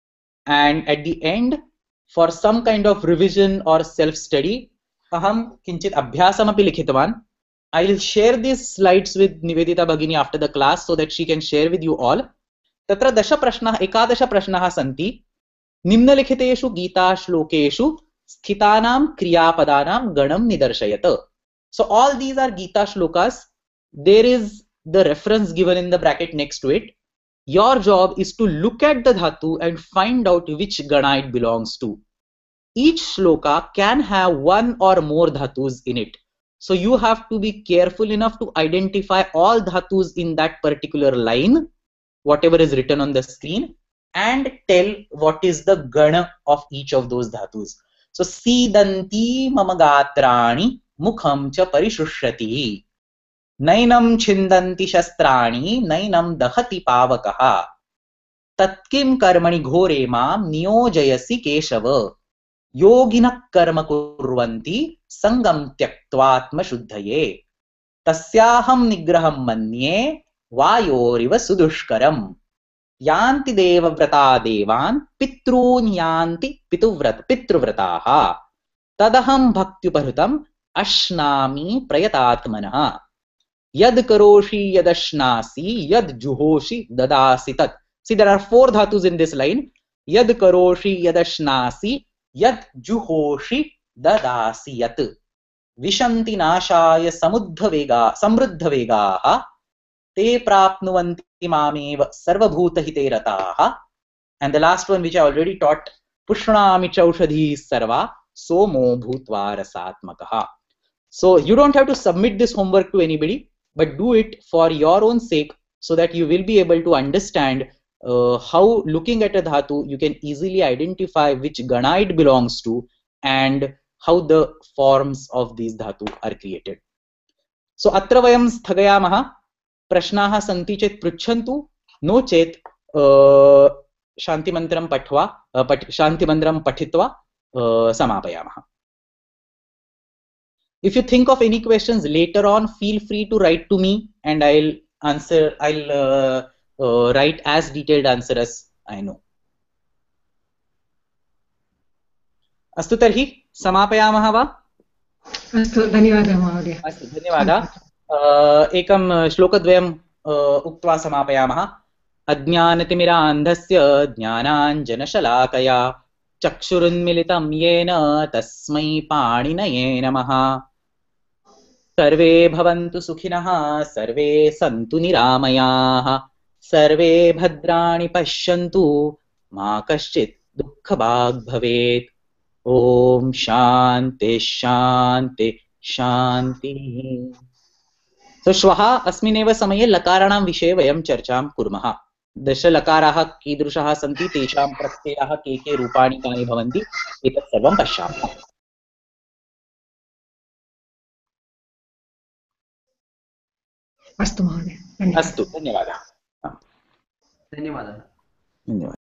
And at the end, for some kind of revision or self-study, aham kinchit abhyasamapi likhitvan. I will share these slides with Nivedita Bhagini after the class so that she can share with you all. Tatra dasha prashnaः एकादश प्रश्नाः सन्ति. निम्नलिखितेषु गीताश्लोकेषु स्थितानां क्रियापदानां गणं निदर्शयत. So all these are Gita shlokas. There is the reference given in the bracket next to it. Your job is to look at the dhatu and find out which gana it belongs to. Each shloka can have one or more dhatus in it. So you have to be careful enough to identify all dhatus in that particular line, whatever is written on the screen, and tell what is the gana of each of those dhatus. So sidanti mamagatrani mukham cha parishrushyati. Nainam chindanti shastrani nainam dahati pavakaha. Tatkim karmani ghore mam niyojayasi keshava. Yoginak karma kurvanti sangam tyaktvatma shuddhaye. Tasyaham nigraham manye vayoriva sudushkaram. Yanti deva vrata devan pitrun yanti pitruvrataha. Tadaham bhaktyuparhutam ashnami prayatatmanaha. Yad karoshi yadashnasi yad juhoshi dadasi tat. See, there are 4 dhatus in this line. Yad karoshi yadashnasi yad juhoshi dadasi yat. Vishanti nashaya samruddha vegaha te prapnuvanti mameva sarvabhuta hite rataha. And the last one which I already taught, pushnami chaushadhi sarva somo bhutva rasatmakaha. So you don't have to submit this homework to anybody, but do it for your own sake so that you will be able to understand how, looking at a dhatu, you can easily identify which gana it belongs to and how the forms of these dhatu are created. So atra vayam sthagayamaha. प्रश्नाः सन्ति चेत् पृच्छन्तु, no चेत् शान्तिमन्त्रं पठित्वा समापयामः. If you think of any questions later on, feel free to write to me and I'll write as detailed answer as I know. अस्तु तर्हि समापयामः वा? अस्तु, धन्यवादः महोदय. अस्तु, धन्यवादः. एकं श्लोकद्वयम् उक्त्वा समापयामः. अज्ञानतिमिरान्धस्य ज्ञानाञ्जनशलाकया चक्षुरुन्मिलितं येन तस्मै पाणिनये नमः. सर्वे भवन्तु सुखिनः, सर्वे सन्तु निरामयाः, सर्वे भद्राणि पश्यन्तु, मा कश्चित् दुःखभाग् भवेत्. ॐ शान्ति शान्ति शान्तिः. So श्वः अस्मिन्नेव समये लकाराणां विषये वयं चर्चां कुर्मः. दशलकाराः कीदृशाः सन्ति, तेषां प्रत्ययाः के रूपाणि कानि भवन्ति, एतत् सर्वं पश्यामः. अस्तु महोदय, धन्यवादः। अस्तु, धन्यवादः। धन्यवादः। धन्यवादः।